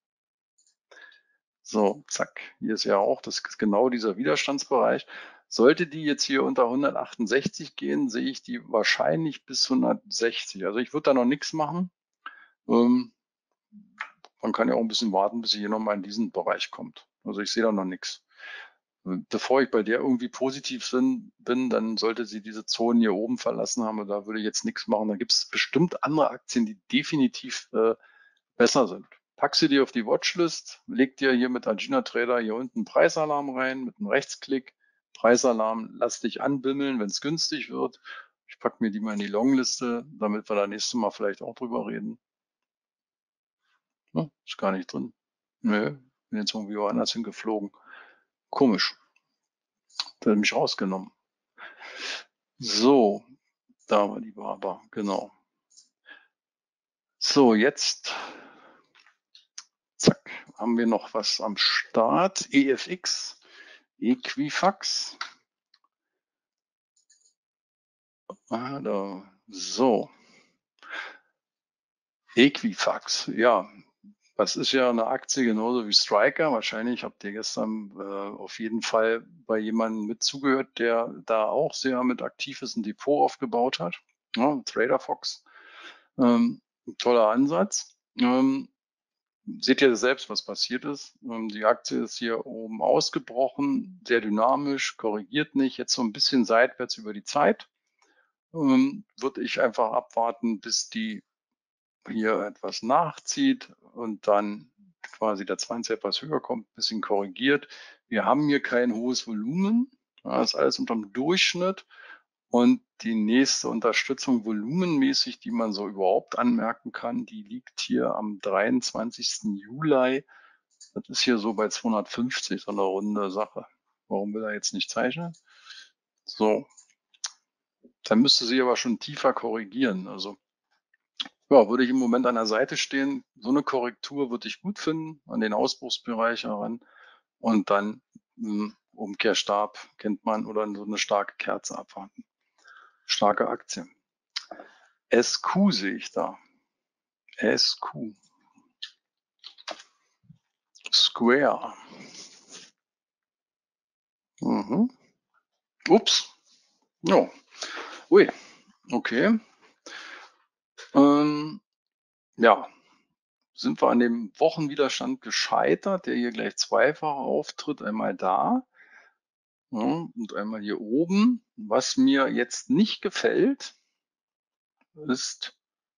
So, zack. Hier ist ja auch, das ist genau dieser Widerstandsbereich. Sollte die jetzt hier unter hundertachtundsechzig gehen, sehe ich die wahrscheinlich bis hundertsechzig. Also ich würde da noch nichts machen. Ähm, man kann ja auch ein bisschen warten, bis sie hier nochmal in diesen Bereich kommt. Also ich sehe da noch nichts. Bevor ich bei der irgendwie positiv bin, bin, dann sollte sie diese Zonen hier oben verlassen haben. Und da würde ich jetzt nichts machen. Da gibt es bestimmt andere Aktien, die definitiv äh, besser sind. Pack sie dir auf die Watchlist, leg dir hier mit Agina Trader hier unten einen Preisalarm rein, mit einem Rechtsklick, Preisalarm, lass dich anbimmeln, wenn es günstig wird. Ich packe mir die mal in die Longliste, damit wir da nächstes Mal vielleicht auch drüber reden. Ja, ist gar nicht drin. Nö, bin jetzt irgendwie woanders hingeflogen. Komisch. Der hat mich rausgenommen. So, da war die Barbara, genau. So, jetzt zack, haben wir noch was am Start. E F X, Equifax. Ah, da. So. Equifax, ja. Das ist ja eine Aktie genauso wie Stryker. Wahrscheinlich habt ihr gestern äh, auf jeden Fall bei jemandem mit zugehört, der da auch sehr mit aktiv ist, ein Depot aufgebaut hat. Ja, TraderFox. Ähm, toller Ansatz. Ähm, seht ihr selbst, was passiert ist. Ähm, die Aktie ist hier oben ausgebrochen, sehr dynamisch, korrigiert nicht, jetzt so ein bisschen seitwärts über die Zeit. Ähm, würde ich einfach abwarten, bis die hier etwas nachzieht und dann quasi der zwanzig etwas höher kommt, ein bisschen korrigiert. Wir haben hier kein hohes Volumen, das ist alles unterm Durchschnitt. Und die nächste Unterstützung volumenmäßig, die man so überhaupt anmerken kann, die liegt hier am dreiundzwanzigsten Juli. Das ist hier so bei zweihundertfünfzig, so eine runde Sache. Warum will er jetzt nicht zeichnen? So, dann müsste sie aber schon tiefer korrigieren. Also ja, würde ich im Moment an der Seite stehen. So eine Korrektur würde ich gut finden, an den Ausbruchsbereich heran. Und dann mh, Umkehrstab kennt man oder so eine starke Kerze abwarten. Starke Aktie. S Q sehe ich da. S Q. Square. Mhm. Ups. No. Ui. Okay. Ähm, ja, sind wir an dem Wochenwiderstand gescheitert, der hier gleich zweifach auftritt. Einmal da, ja, und einmal hier oben. Was mir jetzt nicht gefällt, ist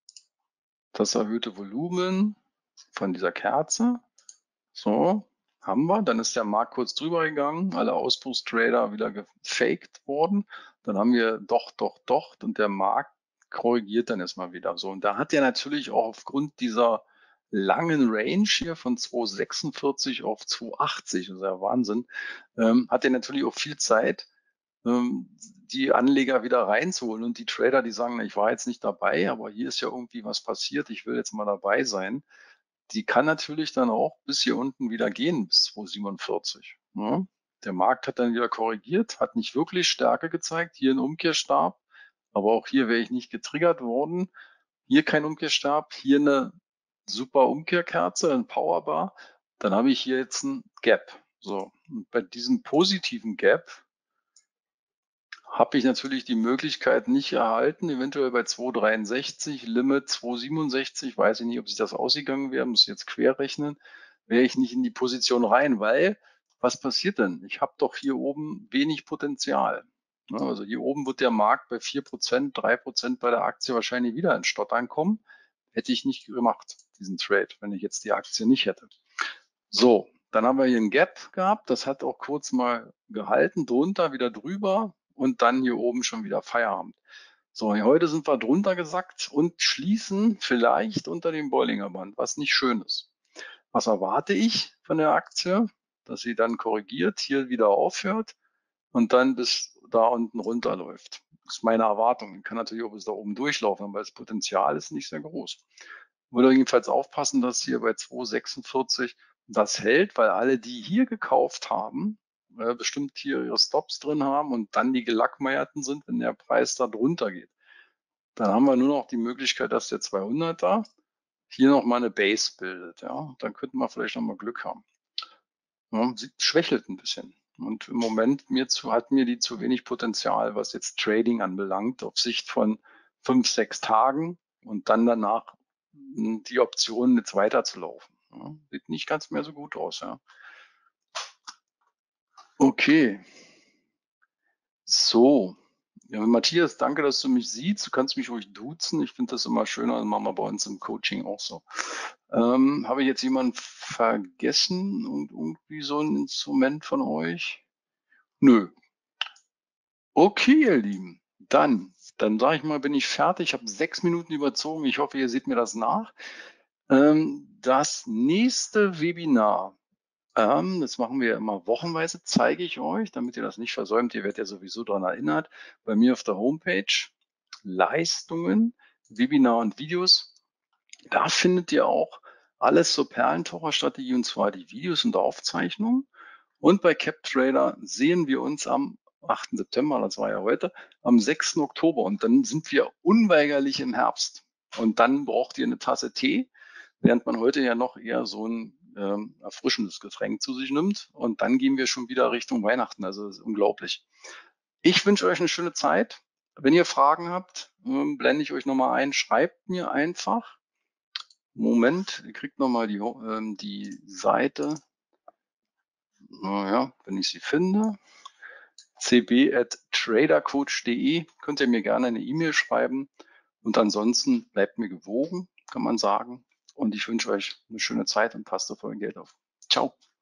das erhöhte Volumen von dieser Kerze. So, haben wir. Dann ist der Markt kurz drüber gegangen, alle Ausbruchstrader wieder gefaked worden. Dann haben wir doch, doch, doch und der Markt korrigiert dann erstmal wieder. So, und da hat er natürlich auch aufgrund dieser langen Range hier von zweihundertsechsundvierzig auf zweihundertachtzig, das ist ja Wahnsinn, ähm, hat er natürlich auch viel Zeit, ähm, die Anleger wieder reinzuholen und die Trader, die sagen, na, ich war jetzt nicht dabei, aber hier ist ja irgendwie was passiert, ich will jetzt mal dabei sein. Die kann natürlich dann auch bis hier unten wieder gehen, bis zweihundertsiebenundvierzig. Ne? Der Markt hat dann wieder korrigiert, hat nicht wirklich Stärke gezeigt. Hier ein Umkehrstab, aber auch hier wäre ich nicht getriggert worden. Hier kein Umkehrstab, hier eine super Umkehrkerze, ein Powerbar. Dann habe ich hier jetzt ein Gap. So, und bei diesem positiven Gap habe ich natürlich die Möglichkeit nicht erhalten, eventuell bei zweihundertdreiundsechzig, Limit zweihundertsiebenundsechzig, weiß ich nicht, ob sich das ausgegangen wäre, muss jetzt querrechnen, wäre ich nicht in die Position rein, weil was passiert denn? Ich habe doch hier oben wenig Potenzial. Also hier oben wird der Markt bei vier Prozent, drei Prozent bei der Aktie wahrscheinlich wieder in Stottern kommen. Hätte ich nicht gemacht, diesen Trade, wenn ich jetzt die Aktie nicht hätte. So, dann haben wir hier ein Gap gehabt, das hat auch kurz mal gehalten, drunter wieder drüber und dann hier oben schon wieder Feierabend. So, heute sind wir drunter gesackt und schließen vielleicht unter dem Bollinger Band, was nicht schön ist. Was erwarte ich von der Aktie? Dass sie dann korrigiert, hier wieder aufhört und dann bis da unten runterläuft. Das ist meine Erwartung. Kann natürlich auch bis da oben durchlaufen, aber das Potenzial ist nicht sehr groß. Ich würde jedenfalls aufpassen, dass hier bei zweihundertsechsundvierzig das hält, weil alle, die hier gekauft haben, äh, bestimmt hier ihre Stops drin haben und dann die gelackmeierten sind, wenn der Preis da drunter geht. Dann haben wir nur noch die Möglichkeit, dass der zweihunderter hier noch mal eine Base bildet. Ja, dann könnten wir vielleicht noch mal Glück haben. Ja, sie schwächelt ein bisschen. Und im Moment mir zu, hat mir die zu wenig Potenzial, was jetzt Trading anbelangt, auf Sicht von fünf, sechs Tagen und dann danach die Option, jetzt weiterzulaufen. Ja, sieht nicht ganz mehr so gut aus. Ja. Okay. So. Ja, Matthias, danke, dass du mich siehst. Du kannst mich ruhig duzen. Ich finde das immer schöner. Das machen wir bei uns im Coaching auch so. Ähm, habe ich jetzt jemanden vergessen und irgendwie so ein Instrument von euch? Nö. Okay, ihr Lieben, dann, dann sage ich mal, bin ich fertig. Ich habe sechs Minuten überzogen. Ich hoffe, ihr seht mir das nach. Ähm, das nächste Webinar, ähm, das machen wir immer wochenweise, zeige ich euch, damit ihr das nicht versäumt. Ihr werdet ja sowieso daran erinnert. Bei mir auf der Homepage Leistungen, Webinar und Videos. Da findet ihr auch alles zur Perlentaucherstrategie, und zwar die Videos und Aufzeichnungen. Und bei CapTrader sehen wir uns am achten September, das war ja heute, am sechsten Oktober. Und dann sind wir unweigerlich im Herbst. Und dann braucht ihr eine Tasse Tee, während man heute ja noch eher so ein ähm, erfrischendes Getränk zu sich nimmt. Und dann gehen wir schon wieder Richtung Weihnachten. Also das ist unglaublich. Ich wünsche euch eine schöne Zeit. Wenn ihr Fragen habt, ähm, blende ich euch nochmal ein. Schreibt mir einfach. Moment, ihr kriegt nochmal die, ähm, die Seite. Naja, wenn ich sie finde. c b at tradercoach punkt de könnt ihr mir gerne eine E-Mail schreiben. Und ansonsten bleibt mir gewogen, kann man sagen. Und ich wünsche euch eine schöne Zeit und passt auf euer Geld auf. Ciao.